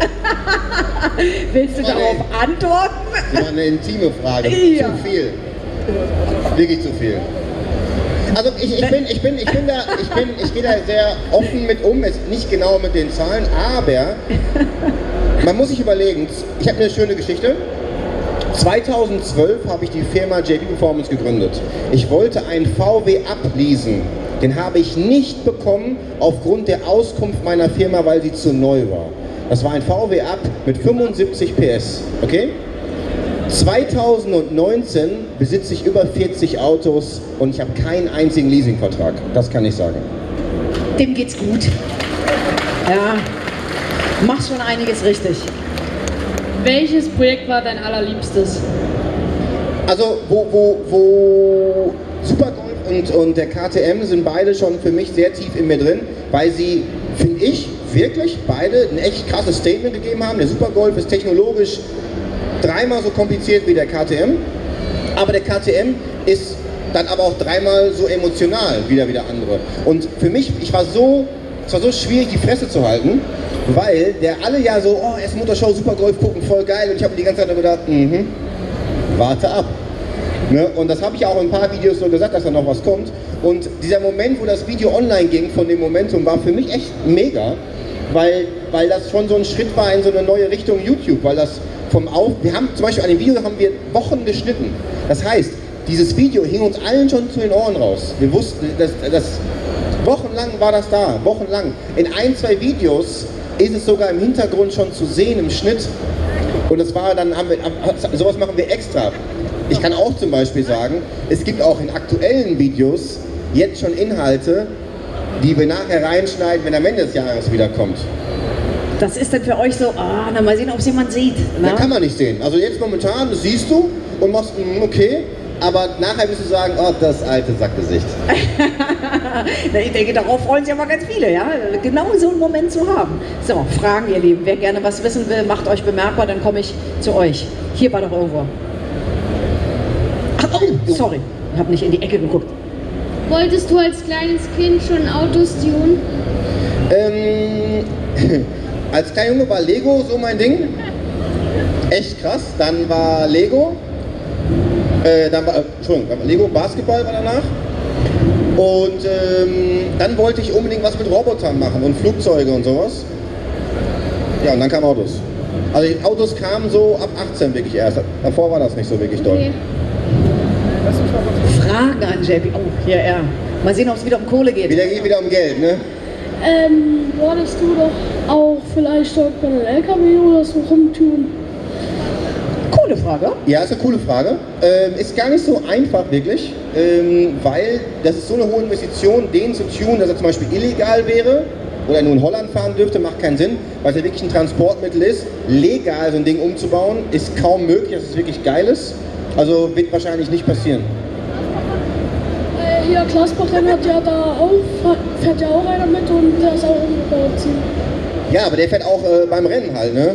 los? Willst du Mann, darauf ey. antworten? Das war eine intime Frage. Ja. Zu viel. Wirklich zu viel. Also ich, ich bin, ich bin, ich bin da, ich bin, ich gehe da sehr offen mit um, jetzt nicht genau mit den Zahlen, aber man muss sich überlegen, ich habe eine schöne Geschichte. zweitausendzwölf habe ich die Firma J P Performance gegründet. Ich wollte einen V W ableasen. Den habe ich nicht bekommen aufgrund der Auskunft meiner Firma, weil sie zu neu war. Das war ein V W Up mit fünfundsiebzig P S, okay? zweitausendneunzehn besitze ich über vierzig Autos und ich habe keinen einzigen Leasingvertrag. Das kann ich sagen. Dem geht's gut. Ja, machst schon einiges richtig. Welches Projekt war dein allerliebstes? Also wo, wo, wo Supergolf und, und der K T M sind beide schon für mich sehr tief in mir drin, weil sie, finde ich, wirklich beide ein echt krasses Statement gegeben haben. Der Supergolf ist technologisch dreimal so kompliziert wie der K T M, aber der K T M ist dann aber auch dreimal so emotional wie der wieder andere. Und für mich, ich war so, es war so schwierig, die Fresse zu halten, weil der alle ja so, oh, erst Motorshow, Supergolf gucken, voll geil. Und ich habe mir die ganze Zeit nur gedacht, mhm, warte ab. Ne? Und das habe ich auch in ein paar Videos so gesagt, dass da noch was kommt. Und dieser Moment, wo das Video online ging von dem Momentum, war für mich echt mega, weil, weil das schon so ein Schritt war in so eine neue Richtung YouTube, weil das vom Auf, wir haben zum Beispiel an dem Video haben wir Wochen geschnitten. Das heißt, dieses Video hing uns allen schon zu den Ohren raus. Wir wussten, dass das wochenlang war das da, wochenlang. In ein, zwei Videos ist es sogar im Hintergrund schon zu sehen im Schnitt. Und das war dann, haben wir, sowas machen wir extra. Ich kann auch zum Beispiel sagen, es gibt auch in aktuellen Videos jetzt schon Inhalte, die wir nachher reinschneiden, wenn am Ende des Jahres wiederkommt. Das ist dann für euch so, ah, na mal sehen, ob es jemand sieht. Da kann man nicht sehen. Also jetzt momentan, das siehst du und machst, mm, okay, aber nachher wirst du sagen, oh, das alte Sackgesicht. Ich denke, darauf freuen sich aber ganz viele, ja, genau so einen Moment zu haben. So, Fragen, ihr Lieben, wer gerne was wissen will, macht euch bemerkbar, dann komme ich zu euch. Hier war doch irgendwo. Ach, oh, sorry, ich habe nicht in die Ecke geguckt. Wolltest du als kleines Kind schon Autos tunen? Ähm, als kleiner Junge war Lego so mein Ding. Echt krass. Dann war Lego. Äh, dann war, äh, Entschuldigung, dann war Lego, Basketball war danach. Und ähm, dann wollte ich unbedingt was mit Robotern machen und Flugzeuge und sowas. Ja, und dann kamen Autos. Also die Autos kamen so ab achtzehn wirklich erst. Davor war das nicht so wirklich doll. Okay. Fragen an J P. Oh, hier er. Mal sehen, ob es wieder um Kohle geht. Wieder geht wieder um Geld, ne? Ähm, wolltest du doch auch vielleicht dort bei den L K W oder so rumtun? Coole Frage. Ja, ist eine coole Frage. Ähm, ist gar nicht so einfach wirklich, ähm, weil das ist so eine hohe Investition, den zu tunen, dass er zum Beispiel illegal wäre oder nur in Holland fahren dürfte, macht keinen Sinn, weil es ja wirklich ein Transportmittel ist. Legal so ein Ding umzubauen, ist kaum möglich, dass es wirklich geil ist. Also wird wahrscheinlich nicht passieren. Äh, hier, Klaasbach hat ja da auch, fährt ja auch einer mit und der ist auch umgebaut. Ja, aber der fährt auch äh, beim Rennen halt, ne?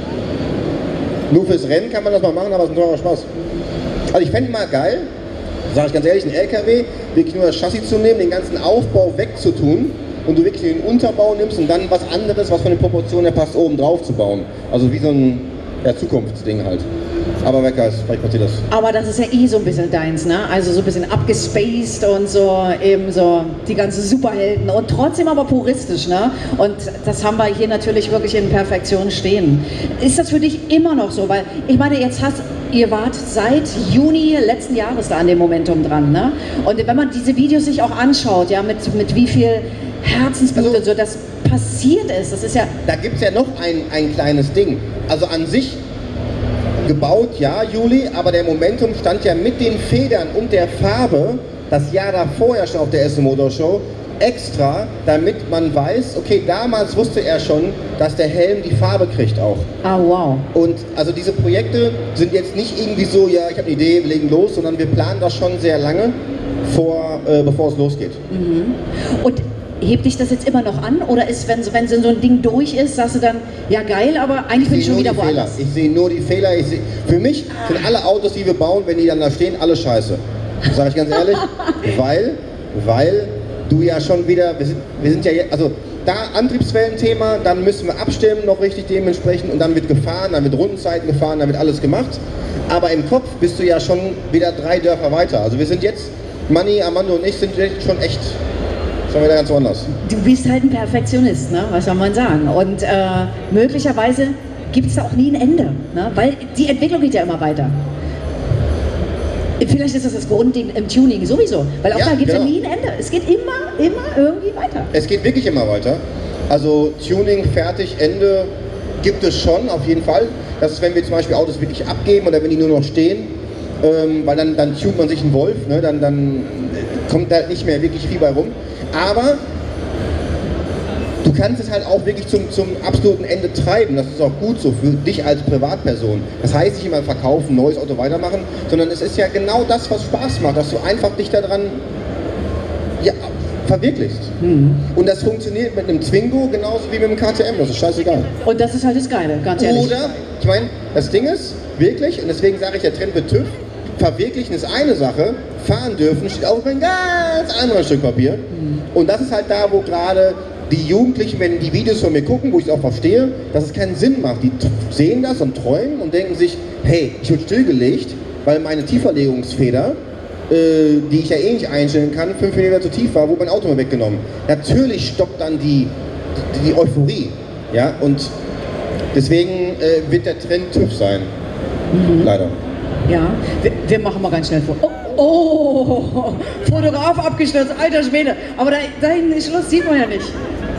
Nur fürs Rennen kann man das mal machen, aber es ist ein teurer Spaß. Also ich fände mal geil, sage ich ganz ehrlich, einen L K W, wirklich nur das Chassis zu nehmen, den ganzen Aufbau wegzutun und du wirklich den Unterbau nimmst und dann was anderes, was von den Proportionen her passt, oben drauf zu bauen. Also wie so ein ja, Zukunftsding halt. Aber wer weiß, vielleicht passiert das. Aber das ist ja eh so ein bisschen deins, ne? Also so ein bisschen abgespaced und so, eben so die ganzen Superhelden und trotzdem aber puristisch, ne? Und das haben wir hier natürlich wirklich in Perfektion stehen. Ist das für dich immer noch so? Weil ich meine, jetzt hast ihr wart seit Juni letzten Jahres da an dem Momentum dran, ne? Und wenn man diese Videos sich auch anschaut, ja, mit, mit wie viel Herzensblut also, und so, das passiert ist, das ist ja... Da gibt es ja noch ein, ein kleines Ding. Also an sich gebaut, ja, Juli, aber der Momentum stand ja mit den Federn und der Farbe das Jahr davor ja schon auf der Essen Motor Show extra, damit man weiß, okay, damals wusste er schon, dass der Helm die Farbe kriegt auch. Ah, wow. Und also diese Projekte sind jetzt nicht irgendwie so, ja, ich habe eine Idee, wir legen los, sondern wir planen das schon sehr lange, vor, äh, bevor es losgeht. Mhm. Und hebt dich das jetzt immer noch an oder ist, wenn, wenn so ein Ding durch ist, sagst du dann, ja geil, aber eigentlich bin ich schon wieder woanders? Ich sehe nur die Fehler. Ich seh, für mich sind alle Autos, die wir bauen, wenn die dann da stehen, alle scheiße. Das sage ich ganz ehrlich, weil, weil du ja schon wieder, wir sind, wir sind ja jetzt, also da Antriebswellenthema, dann müssen wir abstimmen noch richtig dementsprechend und dann wird gefahren, dann wird Rundenzeiten gefahren, dann wird alles gemacht. Aber im Kopf bist du ja schon wieder drei Dörfer weiter. Also wir sind jetzt, Manni, Armando und ich sind jetzt schon echt schon wieder ganz woanders. Du bist halt ein Perfektionist, ne? Was soll man sagen? Und äh, möglicherweise gibt es da auch nie ein Ende, ne? Weil die Entwicklung geht ja immer weiter. Vielleicht ist das das Grundding im Tuning sowieso, weil auch ja, da gibt es genau. ja nie ein Ende. Es geht immer, immer irgendwie weiter. Es geht wirklich immer weiter. Also Tuning, fertig, Ende gibt es schon, auf jeden Fall. Das ist, wenn wir zum Beispiel Autos wirklich abgeben oder wenn die nur noch stehen, ähm, weil dann, dann tunt man sich einen Wolf, ne? dann, dann kommt da nicht mehr wirklich viel bei rum. Aber du kannst es halt auch wirklich zum, zum absoluten Ende treiben. Das ist auch gut so für dich als Privatperson. Das heißt nicht immer verkaufen, neues Auto weitermachen, sondern es ist ja genau das, was Spaß macht, dass du einfach dich daran ja, verwirklichst. Mhm. Und das funktioniert mit einem Twingo genauso wie mit einem K T M. Das ist scheißegal. Und das ist halt das Geile, ganz ehrlich. Oder, ich meine, das Ding ist wirklich, und deswegen sage ich, der Trend wird TÜV, verwirklichen ist eine Sache, fahren dürfen steht auf ein ganz anderes Stück Papier. Mhm. Und das ist halt da, wo gerade die Jugendlichen, wenn die Videos von mir gucken, wo ich es auch verstehe, dass es keinen Sinn macht. Die sehen das und träumen und denken sich, hey, ich wurde stillgelegt, weil meine Tieferlegungsfeder, äh, die ich ja eh nicht einstellen kann, fünf Millimeter zu tief war, wurde mein Auto mir weggenommen. Natürlich stoppt dann die, die, die Euphorie. Ja? Und deswegen äh, wird der Trend TÜV sein. Mhm. Leider. Ja, wir, wir machen mal ganz schnell vor. Oh, oh, Fotograf abgestürzt, alter Schwede. Aber da, da hinten ist Schluss, sieht man ja nicht.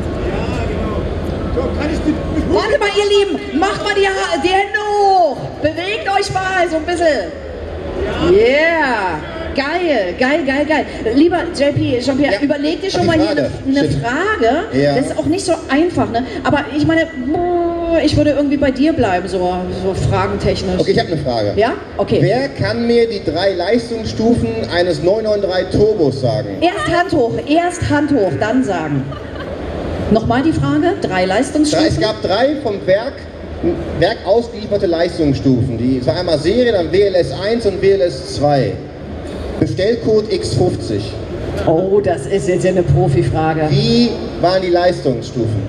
So, kann ich die... Warte mal, ihr Lieben, macht mal die, ha die Hände hoch. Bewegt euch mal so ein bisschen. Yeah! Geil, geil, geil, geil. Lieber J P, Jean-Pierre, Ja, überleg dir schon die mal hier Frage. eine, eine Shit. Frage. Ja. Das ist auch nicht so einfach, ne? Aber ich meine, ich würde irgendwie bei dir bleiben, so, so fragentechnisch. Okay, ich habe eine Frage. Ja? Okay. Wer kann mir die drei Leistungsstufen eines neun neun drei Turbos sagen? Erst Hand hoch, erst Hand hoch, dann sagen. Nochmal die Frage, drei Drei, Leistungsstufen. es gab drei vom Werk, Werk ausgelieferte Leistungsstufen. Die, es war einmal Serie, dann W L S eins und W L S zwei. Bestellcode X fünfzig. Oh, das ist jetzt ja eine Profifrage. Wie waren die Leistungsstufen?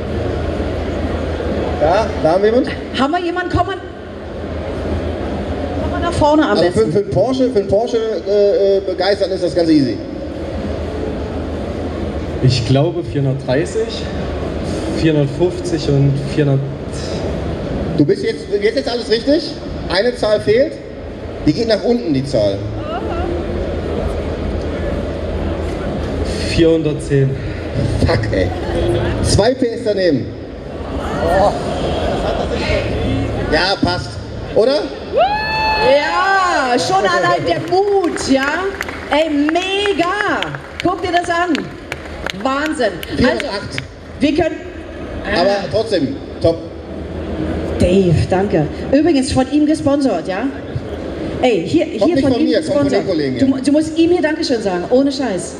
Ja, da haben wir jemand. Haben wir jemanden? Komm mal, komm mal nach vorne am Also für, besten. für einen Porsche, für einen Porsche äh, begeistern ist das ganz easy. Ich glaube vierhundertdreißig, vierhundertfünfzig und vierhundert. Du bist jetzt, jetzt jetzt alles richtig? Eine Zahl fehlt. Die geht nach unten, die Zahl. vierhundertzehn. Fuck, ey. Zwei P S daneben. Ja, passt. Oder? Ja, schon allein der Mut, ja? Ey, mega! Guck dir das an. Wahnsinn. Also, vierhundertacht. wir können... Aber trotzdem, top. Dave, danke. Übrigens von ihm gesponsert, ja? Ey, hier, Kommt hier nicht von von ihm mir, kommt von gesponsert. den Kollegen, Du, ja. du musst ihm hier Dankeschön sagen, ohne Scheiß.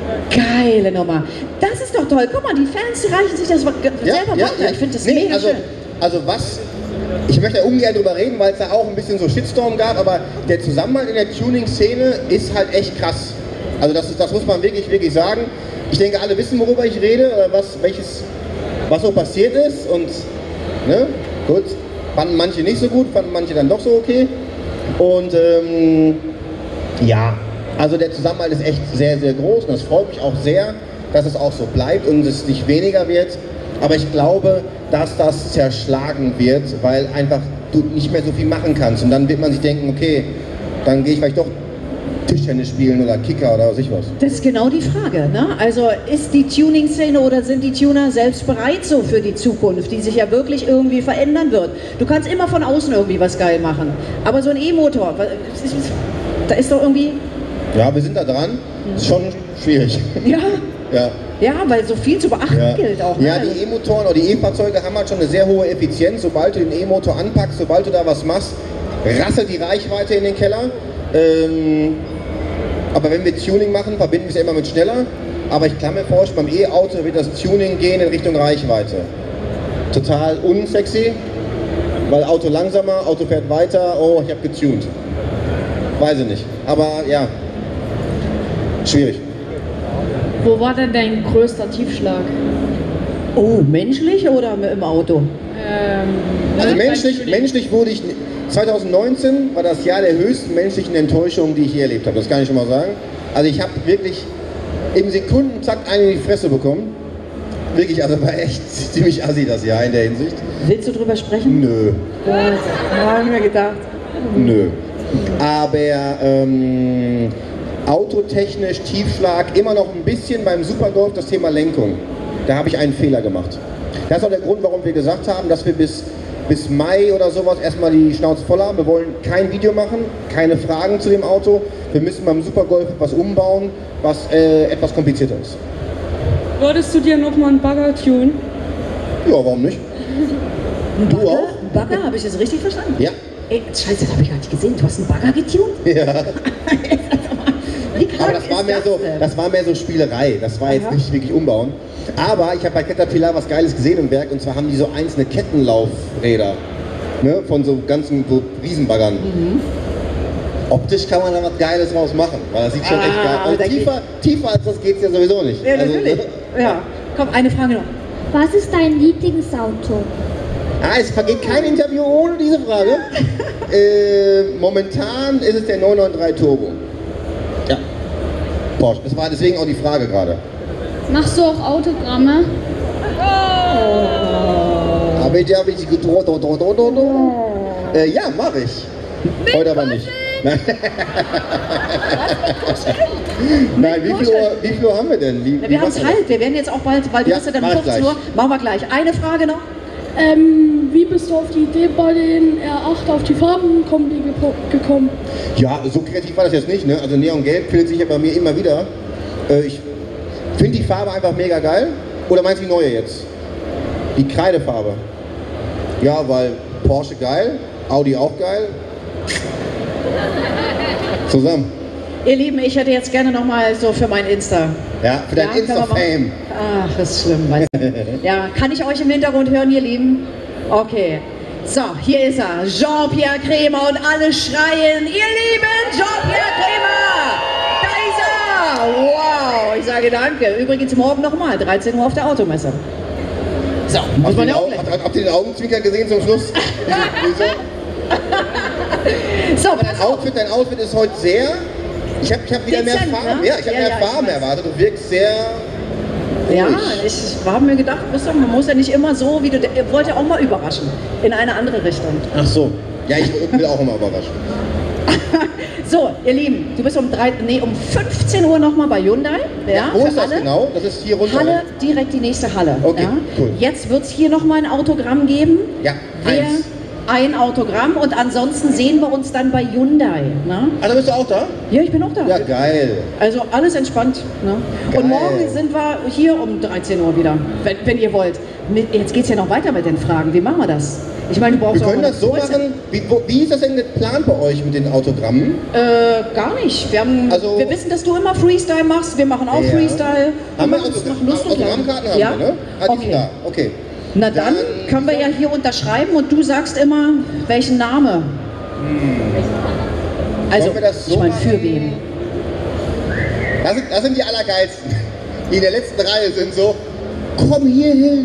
Geile Nummer. Das ist doch toll. Guck mal, die Fans, die reichen sich das selber weiter. Ich finde das Nee, mega also, schön. also was, ich möchte da ungern drüber reden, weil es da auch ein bisschen so Shitstorm gab, aber der Zusammenhalt in der Tuning-Szene ist halt echt krass. Also das, ist, das muss man wirklich, wirklich sagen. Ich denke, alle wissen, worüber ich rede, oder was, welches, was so passiert ist und, ne, gut, fanden manche nicht so gut, fanden manche dann doch so okay. Und, ähm, ja, also der Zusammenhalt ist echt sehr, sehr groß und das freut mich auch sehr, dass es auch so bleibt und es nicht weniger wird. Aber ich glaube, dass das zerschlagen wird, weil einfach du nicht mehr so viel machen kannst. Und dann wird man sich denken, okay, dann gehe ich vielleicht doch Tischtennis spielen oder Kicker oder was ich was. Das ist genau die Frage, ne? Also ist die Tuning-Szene oder sind die Tuner selbst bereit so für die Zukunft, die sich ja wirklich irgendwie verändern wird? Du kannst immer von außen irgendwie was geil machen, aber so ein E-Motor, da ist doch irgendwie... Ja, wir sind da dran. Ist schon schwierig. Ja, Ja. ja, weil so viel zu beachten Ja, gilt auch. Ne? ja, die E-Motoren oder die E-Fahrzeuge haben halt schon eine sehr hohe Effizienz. Sobald du den E-Motor anpackst, sobald du da was machst, rasselt die Reichweite in den Keller. Ähm, aber wenn wir Tuning machen, verbinden wir es ja immer mit schneller. Aber ich kann mir vorstellen, beim E-Auto wird das Tuning gehen in Richtung Reichweite. Total unsexy, weil Auto langsamer, Auto fährt weiter, oh, ich habe getuned. Weiß ich nicht. Aber ja, schwierig. Wo war denn dein größter Tiefschlag? Oh, menschlich oder im Auto? Ähm, Also ne, menschlich, beim Tuning. menschlich wurde ich, zwanzig neunzehn war das Jahr der höchsten menschlichen Enttäuschung, die ich je erlebt habe. Das kann ich schon mal sagen. Also ich habe wirklich im Sekundentakt einen in die Fresse bekommen. Wirklich, also war echt ziemlich assi das Jahr in der Hinsicht. Willst du drüber sprechen? Nö, Gut, habe ich mir gedacht. nö. Aber ähm, autotechnisch Tiefschlag immer noch ein bisschen beim Supergolf das Thema Lenkung. Da habe ich einen Fehler gemacht. Das ist auch der Grund, warum wir gesagt haben, dass wir bis, bis Mai oder sowas erstmal die Schnauze voll haben. Wir wollen kein Video machen, keine Fragen zu dem Auto. Wir müssen beim Supergolf etwas umbauen, was äh, etwas komplizierter ist. Würdest du dir nochmal einen Bagger tunen? Ja, warum nicht? Ein Du Bagger? auch? Ein Bagger, habe ich das richtig verstanden? Ja. Ey, scheiße, das habe ich gar nicht gesehen. Du hast einen Bagger getunt? Ja. Wie krank Aber das war, ist mehr so, denn? das war mehr so Spielerei, das war jetzt Aha. nicht wirklich umbauen. Aber ich habe bei Caterpillar was Geiles gesehen im Werk und zwar haben die so einzelne Kettenlaufräder, ne, von so ganzen so Riesenbaggern. Mhm. Optisch kann man da was Geiles draus machen, weil das sieht schon Ah, echt geil aus. da Also geht- tiefer, tiefer als das geht es ja sowieso nicht. Ja, Also, natürlich. Ja. Komm, eine Frage noch. Was ist dein Lieblingsauto? Ah, es vergeht kein Interview ohne diese Frage. äh, momentan ist es der neun neun drei Turbo. Ja. Porsche. Das war deswegen auch die Frage gerade. Machst du auch Autogramme? Aber ich habe ich gedroht, do, do, do, do, do. Äh, ja, mache ich. Heute aber nicht. Nein, Nein wie, viel Uhr, wie viel Uhr haben wir denn? Wie, Na, wie wir haben es machen wir halb. Wir werden jetzt auch bald, weil du Ja, bist ja dann mach ich fünfzehn gleich. Uhr. Machen wir gleich. Eine Frage noch. Ähm, wie bist du auf die Idee bei den R acht auf die Farbenkombi gekommen? Ja, so kreativ war das jetzt nicht, ne? Also Neongelb findet sich ja bei mir immer wieder. Äh, ich finde die Farbe einfach mega geil. Oder meinst du die neue jetzt? Die Kreidefarbe. Ja, weil Porsche geil, Audi auch geil. Zusammen. Ihr Lieben, ich hätte jetzt gerne nochmal so für mein Insta. Ja, für dein Ja, können wir Insta-Fame. Ach, das ist schlimm, weißt du. Ja, kann ich euch im Hintergrund hören, ihr Lieben? Okay. So, hier ist er, Jean-Pierre Kremer und alle schreien, ihr Lieben, Jean-Pierre Kremer! Da ist er! Wow, ich sage danke. Übrigens morgen nochmal, dreizehn Uhr auf der Automesse. So, muss Habt man ihr ja auch den, gleich. Au- habt, habt ihr den Augenzwinker gesehen zum Schluss? Wieso? Wieso? So, Aber dein pass auf. Outfit, dein Outfit ist heute sehr... Ich habe ich hab wieder Dezent, mehr Farben. ne? Ja, ich habe Ja, mehr ja, ich Farben weiß. erwartet. Du wirkst sehr... Ja, ruhig. ich habe mir gedacht, wisst ihr, man muss ja nicht immer so, wie du... Ihr wollt ja auch mal überraschen, in eine andere Richtung. Ach so. Ja, ich will auch immer überraschen. So, ihr Lieben, du bist um, drei, nee, um fünfzehn Uhr nochmal bei Hyundai. Ja, Wo für ist das alle. genau? Das ist hier runter. Halle, direkt die nächste Halle. Okay, ja. cool. Jetzt wird es hier nochmal ein Autogramm geben. Ja, Wer eins. ein Autogramm und ansonsten sehen wir uns dann bei Hyundai. Ne? Ah, da bist du auch da? Ja, ich bin auch da. Ja, geil. Also alles entspannt. Ne? Geil. Und morgen sind wir hier um dreizehn Uhr wieder, wenn, wenn ihr wollt. Mit, jetzt geht es ja noch weiter mit den Fragen. Wie machen wir das? Ich meine, du brauchst Wir auch können mal das so eine kurze- machen. Wie, wo, wie ist das denn geplant bei euch mit den Autogrammen? Äh, gar nicht. Wir, haben, Also- wir wissen, dass du immer Freestyle machst. Wir machen auch Ja. Freestyle. Haben wir machen uns Autogramm- noch Lust und Laune. Autogrammkarten haben Ja? wir, ne? Ah, die Okay. sind da. Okay. Na dann, Dann- können wir ja hier unterschreiben und du sagst immer, welchen Name. Also, Sollen wir das so ich meine, für machen? wen? Das sind, das sind die Allergeilsten, die in der letzten Reihe sind so, komm hier hin.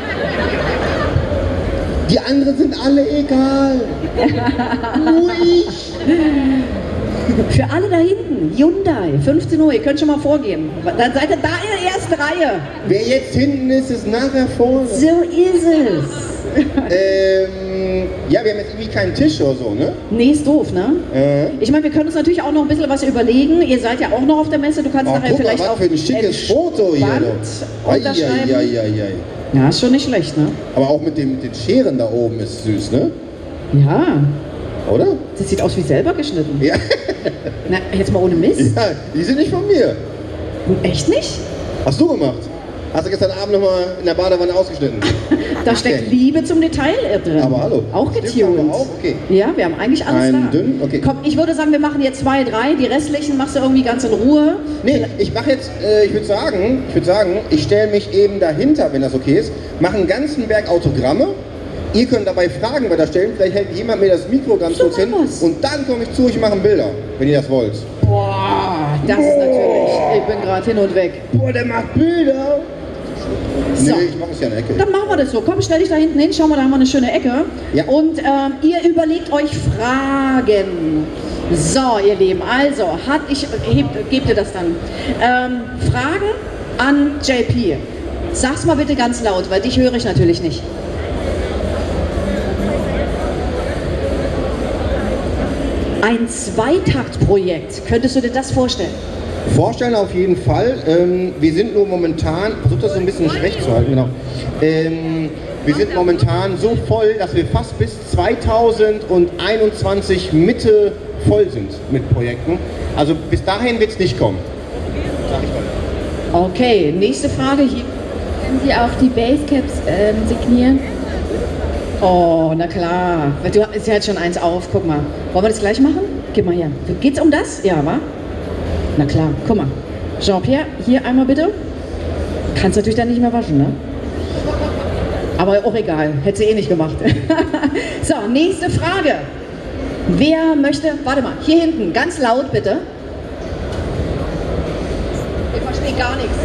Die anderen sind alle egal. Nur ich. Für alle da hinten, Hyundai, fünfzehn Uhr, ihr könnt schon mal vorgehen. Dann seid ihr da in der ersten Reihe. Wer jetzt hinten ist, ist nachher vorne. So ist es. Ähm, ja, wir haben jetzt irgendwie keinen Tisch oder so, ne? Nee, ist doof, ne? Äh. Ich meine, wir können uns natürlich auch noch ein bisschen was überlegen. Ihr seid ja auch noch auf der Messe, du kannst Oh, nachher guck mal, vielleicht was auch für ein schickes Foto hier. entspannt doch. Ei, unterschreiben. ei, ei, ei, ei. Ja, ist schon nicht schlecht, ne? Aber auch mit, dem, mit den Scheren da oben ist süß, ne? Ja, Oder? das sieht aus wie selber geschnitten. Ja. Na, jetzt mal ohne Mist. Ja, die sind nicht von mir. Echt nicht? Hast du gemacht? Hast du gestern Abend nochmal in der Badewanne ausgeschnitten? Da steckt Okay. Liebe zum Detail äh, drin. Aber hallo. Auch Stimmt, getuned. haben wir auch? Okay. Ja, wir haben eigentlich alles Ein da. dünn? Okay. Komm, ich würde sagen, wir machen jetzt zwei, drei. Die restlichen machst du irgendwie ganz in Ruhe. Nee, ich mache jetzt, äh, ich würde sagen, ich würde sagen, ich stelle mich eben dahinter, wenn das okay ist, mache einen ganzen Berg Autogramme. Ihr könnt dabei Fragen weiter stellen, vielleicht hält jemand mir das Mikro ganz So kurz hin machen wir's. und dann komme ich zu euch und mache Bilder, wenn ihr das wollt. Boah, das ist natürlich. Ich bin gerade hin und weg. Boah, der macht Bilder! So. Nee, ich mache es ja in der Ecke. Dann machen wir das so. Komm, stell dich da hinten hin. Schau mal, da haben wir eine schöne Ecke. Ja. Und ähm, ihr überlegt euch Fragen. So, ihr Lieben, also, hat ich, hebt, gebt ihr das dann. Ähm, Fragen an J P. Sag's mal bitte ganz laut, weil dich höre ich natürlich nicht. Ein Zweitaktprojekt. Könntest du dir das vorstellen? Vorstellen auf jeden Fall. Ähm, wir sind nur momentan, versucht das so ein bisschen schlecht zu halten, genau. Ähm, wir sind momentan so voll, dass wir fast bis zweitausendeinundzwanzig Mitte voll sind mit Projekten. Also bis dahin wird es nicht kommen. Sag ich mal. Okay, nächste Frage hier. Können Sie auch die Basecaps ähm, signieren? Oh, na klar. Du hast ja jetzt schon eins auf. Guck mal. Wollen wir das gleich machen? Gib mal her. Geht's um das? Ja, wa? Na klar. Guck mal. Jean-Pierre, hier einmal bitte. Kannst natürlich dann nicht mehr waschen, ne? Aber auch egal. Hätte sie eh nicht gemacht. So, nächste Frage. Wer möchte... Warte mal. Hier hinten. Ganz laut, bitte. Ich verstehe gar nichts.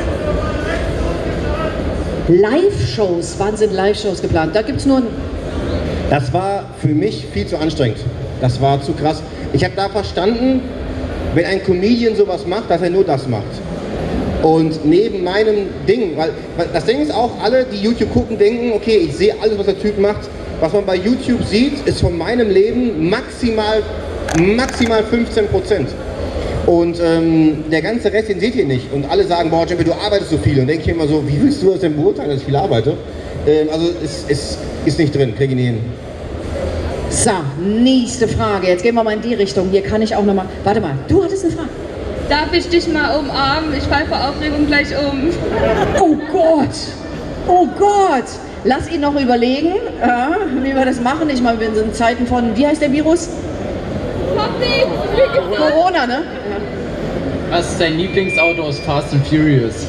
Live-Shows. Wann sind Live-Shows geplant? Da gibt's nur ein... Das war für mich viel zu anstrengend. Das war zu krass. Ich habe da verstanden, wenn ein Comedian sowas macht, dass er nur das macht. Und neben meinem Ding, weil, weil das Ding ist auch, alle, die YouTube gucken, denken, okay, ich sehe alles, was der Typ macht. Was man bei YouTube sieht, ist von meinem Leben maximal, maximal fünfzehn Prozent. Und ähm, der ganze Rest, den seht ihr nicht. Und alle sagen, boah, Jimmy, du arbeitest so viel. Und denke ich immer so, wie willst du das denn beurteilen, dass ich viel arbeite? Ähm, also es, es ist nicht drin, kriege ich nicht hin. So, nächste Frage. Jetzt gehen wir mal in die Richtung. Hier kann ich auch noch mal. Warte mal, du hattest eine Frage. Darf ich dich mal umarmen? Ich fall vor Aufregung gleich um. Oh Gott! Oh Gott! Lass ihn noch überlegen, ja, wie wir das machen. Ich meine, wir sind in Zeiten von, wie heißt der Virus? Corona, ne? Ja. Was ist dein Lieblingsauto aus Fast and Furious?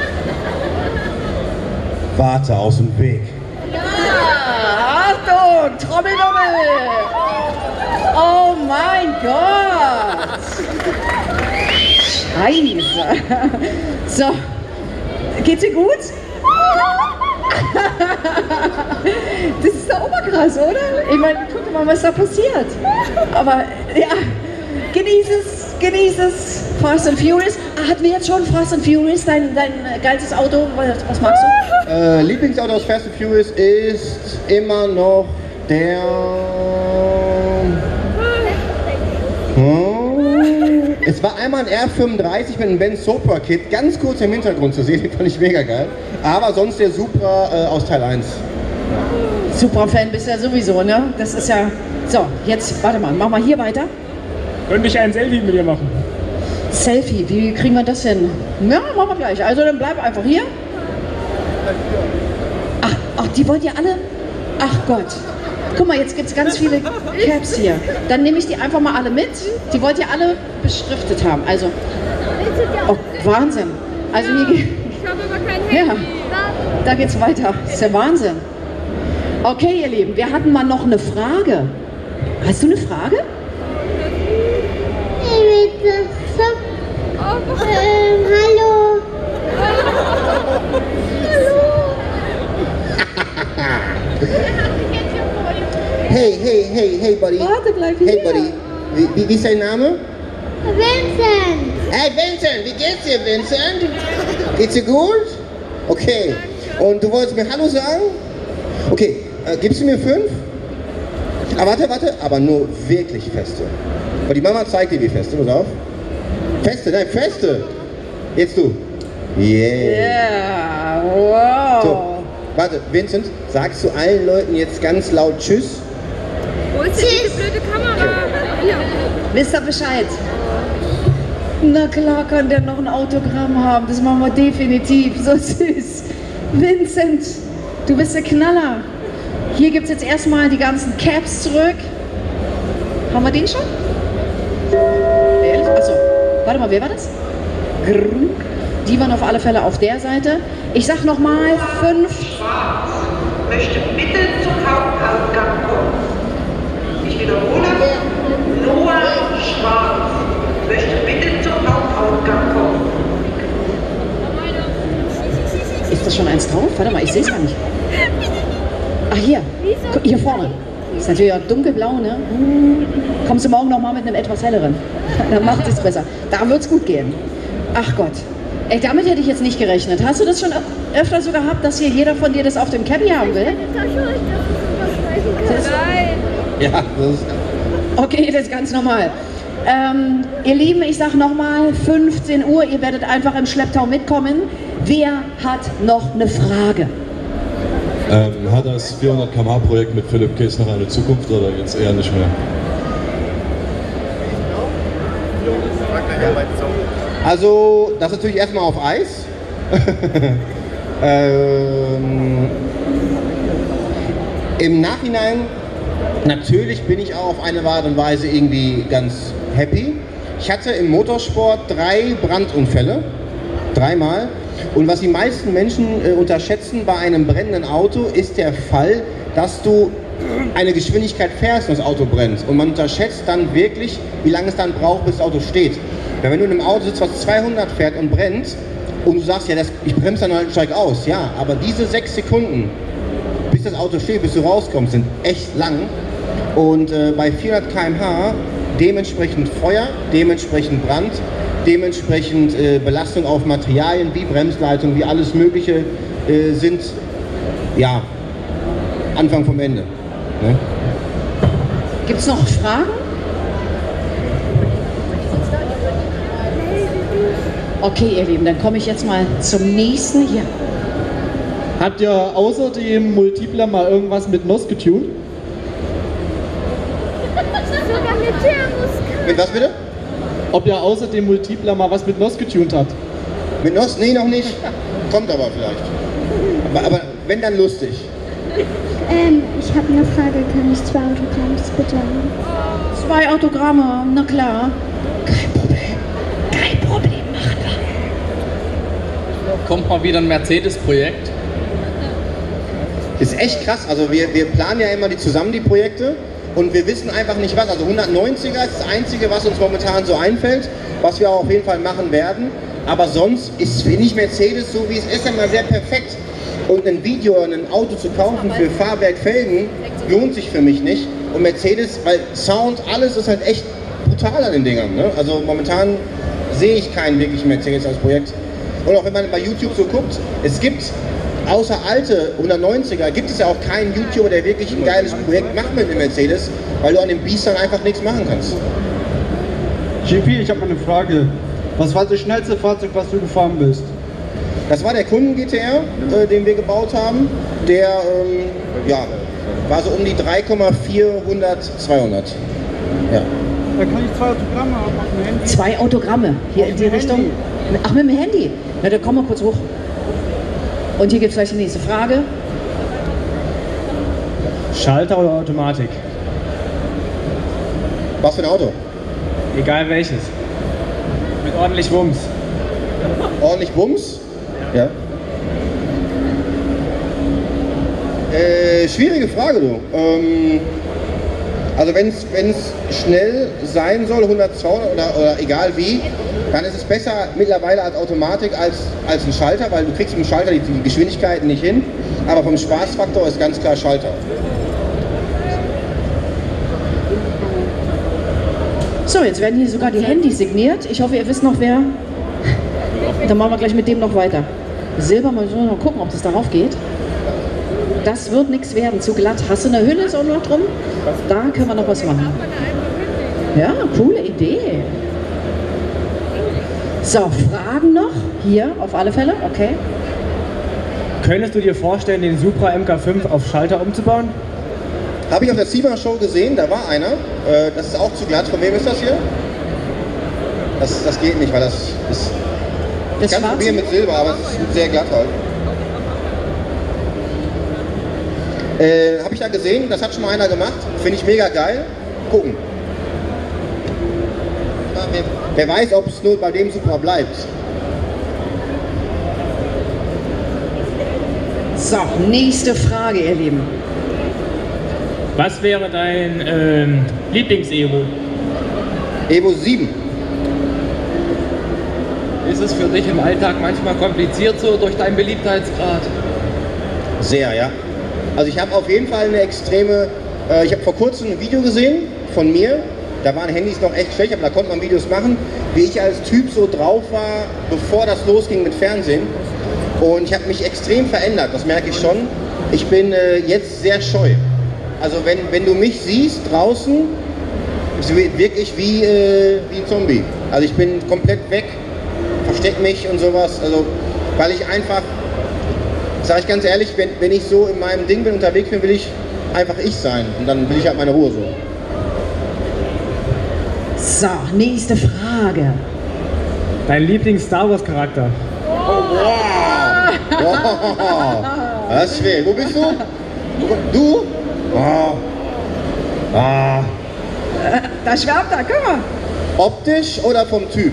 Warte aus dem Weg. Ja, Achtung, Trommelwirbel! Oh mein Gott! Scheiße! So, geht's dir gut? Das ist doch oberkrass, oder? Ich meine, guck mal, was da passiert. Aber ja, genieß es, genieß es. Fast and Furious. Ah, hatten wir jetzt schon Fast and Furious, dein, dein äh, geilstes Auto? Was magst du? Äh, Lieblingsauto aus Fast and Furious ist immer noch der... Hm, es war einmal ein R fünfunddreißig mit einem Benz Supra Kit, ganz kurz im Hintergrund zu sehen, den fand ich mega geil. Aber sonst der Supra äh, aus Teil eins. Supra-Fan bist du ja sowieso, ne? Das ist ja... So, jetzt, warte mal, mach mal hier weiter. Könnte ich ein Selfie mit dir machen? Selfie, wie kriegen wir das hin? Ja, machen wir gleich. Also dann bleib einfach hier. Ach, ach, die wollt ihr alle? Ach Gott. Guck mal, jetzt gibt es ganz viele Caps hier. Dann nehme ich die einfach mal alle mit. Die wollt ihr alle beschriftet haben. Also, oh, Wahnsinn. Also hier geht... Ich habe aber kein Handy. Ja, da geht's weiter. Das ist der Wahnsinn. Okay, ihr Lieben, wir hatten mal noch eine Frage. Hast du eine Frage? Ähm, hallo. Hey, hey, hey, hey, Buddy. Warte, bleib Hey, hier. Buddy. Wie, wie, wie ist dein Name? Vincent. Hey, Vincent, wie geht's dir, Vincent? Geht's dir gut? Okay. Und du wolltest mir Hallo sagen? Okay, äh, gibst du mir fünf? Ah, warte, warte, aber nur wirklich feste. Weil die Mama zeigt dir, wie feste, pass auf. Feste, nein, feste. Jetzt du. Yeah. Ja, wow. So, warte, Vincent, sagst du allen Leuten jetzt ganz laut Tschüss? Wo ist denn diese blöde Kamera? Hier. Wisst ihr Bescheid? Na klar kann der noch ein Autogramm haben, das machen wir definitiv, so süß. Vincent, du bist der Knaller. Hier gibt es jetzt erstmal die ganzen Caps zurück. Haben wir den schon? Ehrlich? Achso, warte mal, wer war das? Grrr. Die waren auf alle Fälle auf der Seite. Ich sag nochmal, fünf... Schwarz möchte bitte zum Hauptausgang kommen. Ich wiederhole, Noah Schwarz möchte bitte zum Hauptausgang kommen. Ist das schon eins drauf? Warte mal, ich sehe es gar nicht. Ach, hier. Guck, hier vorne. Ist natürlich auch dunkelblau, ne? Hm. Kommst du morgen nochmal mit einem etwas helleren? Dann macht es besser. Da wird es gut gehen. Ach Gott. Ey, damit hätte ich jetzt nicht gerechnet. Hast du das schon öfter so gehabt, dass hier jeder von dir das auf dem Cappy haben will? Das Nein. Ja, das ist... Okay, das ist ganz normal. Ähm, ihr Lieben, ich sag nochmal, fünfzehn Uhr, ihr werdet einfach im Schlepptau mitkommen. Wer hat noch eine Frage? Ähm, hat das vierhundert Kilometer pro Stunde Projekt mit Philipp Kees noch eine Zukunft oder jetzt eher nicht mehr? Also, das ist natürlich erstmal auf Eis. ähm, Im Nachhinein, natürlich bin ich auch auf eine Art und Weise irgendwie ganz happy. Ich hatte im Motorsport drei Brandunfälle, dreimal. Und was die meisten Menschen äh, unterschätzen bei einem brennenden Auto, ist der Fall, dass du eine Geschwindigkeit fährst und das Auto brennt. Und man unterschätzt dann wirklich, wie lange es dann braucht, bis das Auto steht. Weil wenn du in einem Auto sitzt, was zweihundert fährt und brennt, und du sagst, ja, das, ich bremse dann halt, steig aus. Ja, aber diese sechs Sekunden, bis das Auto steht, bis du rauskommst, sind echt lang. Und äh, bei vierhundert Kilometer pro Stunde dementsprechend Feuer, dementsprechend Brand, dementsprechend äh, Belastung auf Materialien wie Bremsleitung, wie alles Mögliche äh, sind, ja, Anfang vom Ende. Ne? Gibt es noch Fragen? Okay, ihr Lieben, dann komme ich jetzt mal zum nächsten hier. Habt ihr außerdem Multipler mal irgendwas mit N O S getuned? Sogar mit Thermoskanne. Mit was bitte? Ob ihr außerdem Multipler mal was mit N O S getuned habt? Mit N O S? Nee, noch nicht. Kommt aber vielleicht. Aber, aber wenn, dann lustig. Ähm, ich habe eine Frage. Kann ich zwei Autogramme bitte haben? Zwei Autogramme, na klar. Kein Problem. Kein Problem, machen wir. Kommt mal wieder ein Mercedes-Projekt. Ist echt krass. Also wir, wir planen ja immer die, zusammen die Projekte und wir wissen einfach nicht was. Also hundertneunziger ist das Einzige, was uns momentan so einfällt, was wir auch auf jeden Fall machen werden. Aber sonst ist, finde ich, Mercedes, so wie es ist, immer sehr perfekt. Und ein Video oder ein Auto zu kaufen für Fahrwerk, Felgen, lohnt sich für mich nicht. Und Mercedes, weil Sound, alles ist halt echt brutal an den Dingern. Ne? Also momentan sehe ich keinen wirklichen Mercedes als Projekt. Und auch wenn man bei YouTube so guckt, es gibt, außer alte hundertneunziger, gibt es ja auch keinen YouTuber, der wirklich ein geiles Projekt macht mit dem Mercedes, weil du an dem Biest dann einfach nichts machen kannst. G P, ich habe mal eine Frage. Was war das schnellste Fahrzeug, was du gefahren bist? Das war der Kunden-G T R, äh, den wir gebaut haben. Der ähm, ja, war so um die drei Komma vierhundert, zweihundert. Ja. Da kann ich zwei Autogramme haben auf dem Handy. Zwei Autogramme, hier in die Richtung. Ach, mit dem Handy? Na, dann komm mal kurz hoch. Und hier gibt es gleich die nächste Frage. Schalter oder Automatik? Was für ein Auto? Egal welches. Mit ordentlich Wumms. Ordentlich Bums? Ja. Äh, schwierige Frage, du. Ähm, also wenn es schnell sein soll, hundert, zweihundert oder, oder egal wie, dann ist es besser mittlerweile als Automatik als, als ein Schalter, weil du kriegst mit dem Schalter die, die Geschwindigkeiten nicht hin. Aber vom Spaßfaktor ist ganz klar Schalter. So, jetzt werden hier sogar die Handys signiert. Ich hoffe, ihr wisst noch wer. Dann machen wir gleich mit dem noch weiter. Silber, mal gucken, ob das darauf geht. Das wird nichts werden, zu glatt. Hast du eine Hülle so noch drum? Da können wir noch was machen. Ja, coole Idee. So, Fragen noch? Hier, auf alle Fälle, okay. Könntest du dir vorstellen, den Supra M K fünf auf Schalter umzubauen? Habe ich auf der SEMA-Show gesehen, da war einer. Äh, das ist auch zu glatt. Von wem ist das hier? Das, das geht nicht, weil das ist... Ich kann es probieren mit Silber, aber es ist sehr glatt halt. Äh, habe ich da gesehen, das hat schon mal einer gemacht. Finde ich mega geil. Gucken. Ja, wer, wer weiß, ob es nur bei dem Supra bleibt. So, nächste Frage, ihr Lieben. Was wäre dein ähm, Lieblings-Evo? Evo sieben. Ist es für dich im Alltag manchmal kompliziert so durch deinen Beliebtheitsgrad? Sehr, ja. Also ich habe auf jeden Fall eine extreme, äh, ich habe vor kurzem ein Video gesehen von mir, da waren Handys noch echt schlecht, aber da konnte man Videos machen, wie ich als Typ so drauf war, bevor das losging mit Fernsehen. Und ich habe mich extrem verändert, das merke ich schon. Ich bin äh, jetzt sehr scheu. Also wenn, wenn du mich siehst draußen, ist es wirklich wie, äh, wie ein Zombie. Also ich bin komplett weg, versteck mich und sowas, also weil ich einfach, sage ich ganz ehrlich, wenn, wenn ich so in meinem Ding bin, unterwegs bin, will ich einfach ich sein und dann will ich halt meine Ruhe so. So, nächste Frage. Dein Lieblings-Star Wars-Charakter? Oh, wow! Wow! Das ist schwer. Wo bist du? Du? Oh. Ah. Da schwärmt er, guck mal. Optisch oder vom Typ?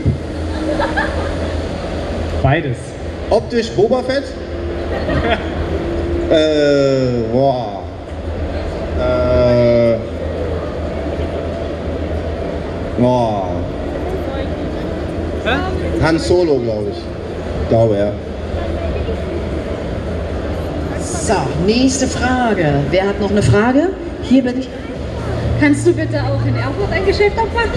Beides. Optisch Boba Fett? äh, wow. Äh. Wow. Han Solo, glaube ich. Glaube, ja. So, nächste Frage. Wer hat noch eine Frage? Hier bin ich. Kannst du bitte auch in Erfurt ein Geschäft aufmachen?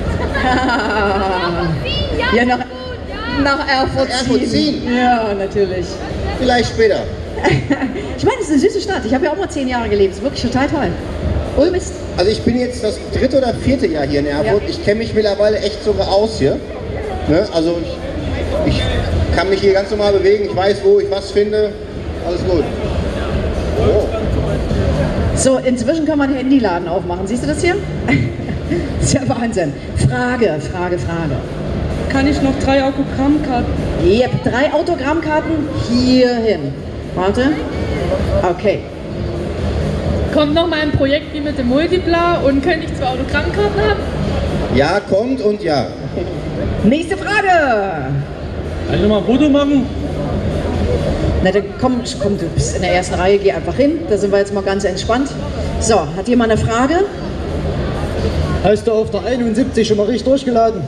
Ja, nach, nach Erfurt, Erfurt ziehen. Ja, natürlich. Vielleicht später. Ich meine, es ist eine süße Stadt. Ich habe ja auch mal zehn Jahre gelebt. Es ist wirklich total toll. Ulm ist... Also ich bin jetzt das dritte oder vierte Jahr hier in Erfurt. Ja. Ich kenne mich mittlerweile echt sogar aus hier. Ne? Also ich, ich kann mich hier ganz normal bewegen. Ich weiß, wo ich was finde. alles gut. Oh. So, inzwischen kann man den Handyladen aufmachen. Siehst du das hier? Das ist ja Wahnsinn. Frage, Frage, Frage. Kann ich noch drei Autogrammkarten? Yep, drei Autogrammkarten hierhin. Warte. Okay. Kommt noch mal ein Projekt wie mit dem Multipla und könnte ich zwei Autogrammkarten haben? Ja, kommt und ja. Nächste Frage. Kann ich nochmal ein Foto machen? Na dann komm, komm, du bist in der ersten Reihe, geh einfach hin. Da sind wir jetzt mal ganz entspannt. So, hat jemand eine Frage? Hast du auf der einundsiebzig schon mal richtig durchgeladen?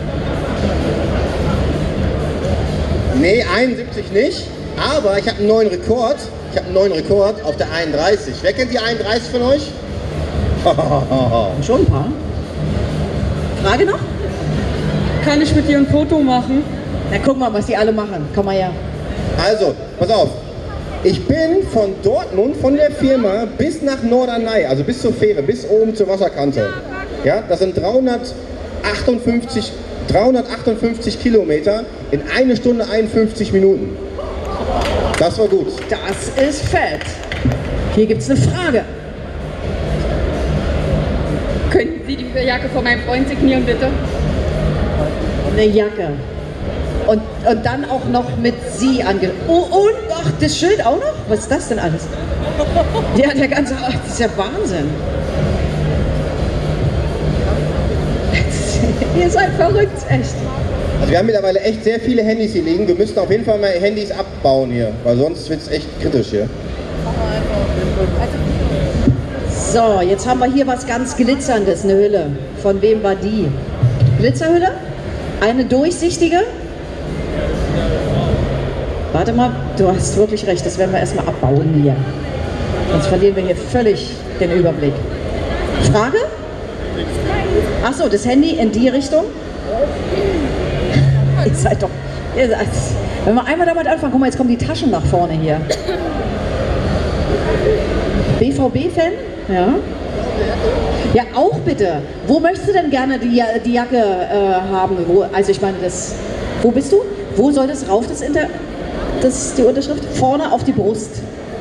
Nee, einundsiebzig nicht. Aber ich habe einen neuen Rekord. Ich habe einen neuen Rekord auf der einunddreißig. Wer kennt die einunddreißig von euch? Schon ein paar. Frage noch? Kann ich mit dir ein Foto machen? Na guck mal, was die alle machen. Komm mal her. Also, pass auf. Ich bin von Dortmund, von der Firma, bis nach Norderney, also bis zur Fähre, bis oben zur Wasserkante. Ja, das sind dreihundertachtundfünfzig, dreihundertachtundfünfzig Kilometer in eine Stunde einundfünfzig Minuten. Das war gut. Das ist fett. Hier gibt es eine Frage. Könnten Sie diese Jacke von meinem Freund signieren, bitte? Eine Jacke. Und, und dann auch noch mit Sie ange... Oh, und ach, das Schild auch noch? Was ist das denn alles? Ja, der ganze... Ach, das ist ja Wahnsinn. Ihr seid verrückt, echt. Also wir haben mittlerweile echt sehr viele Handys hier liegen. Wir müssen auf jeden Fall mal Handys abbauen hier, weil sonst wird es echt kritisch hier. So, jetzt haben wir hier was ganz Glitzerndes, eine Hülle. Von wem war die? Glitzerhülle? Eine durchsichtige? Warte mal, du hast wirklich recht, das werden wir erstmal abbauen hier. Sonst verlieren wir hier völlig den Überblick. Frage? Achso, das Handy in die Richtung? Ihr seid doch... Ihr seid, wenn wir einmal damit anfangen, guck mal, jetzt kommen die Taschen nach vorne hier. B V B-Fan? Ja. Ja, auch bitte. Wo möchtest du denn gerne die, die Jacke äh, haben? Wo, also ich meine, das... Wo bist du? Wo soll das rauf, das, Inter, das die Unterschrift? Vorne auf die Brust.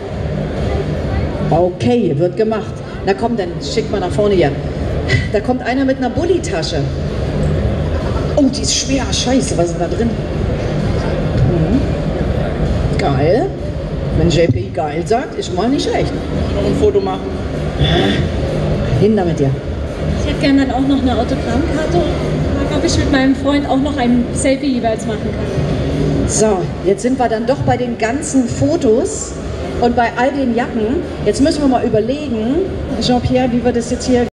Okay, wird gemacht. Na komm, dann schick mal nach vorne hier. Da kommt einer mit einer Bulli-Tasche. Oh, die ist schwer. Scheiße, was ist da drin? Mhm. Geil. Wenn J P geil sagt, ist mal nicht schlecht. Noch ein Foto machen. Hin damit dir. Ich hätte gerne dann auch noch eine Autogrammkarte und frage, ob ich mit meinem Freund auch noch ein Selfie jeweils machen kann. So, jetzt sind wir dann doch bei den ganzen Fotos und bei all den Jacken. Jetzt müssen wir mal überlegen, Jean-Pierre, wie wir das jetzt hier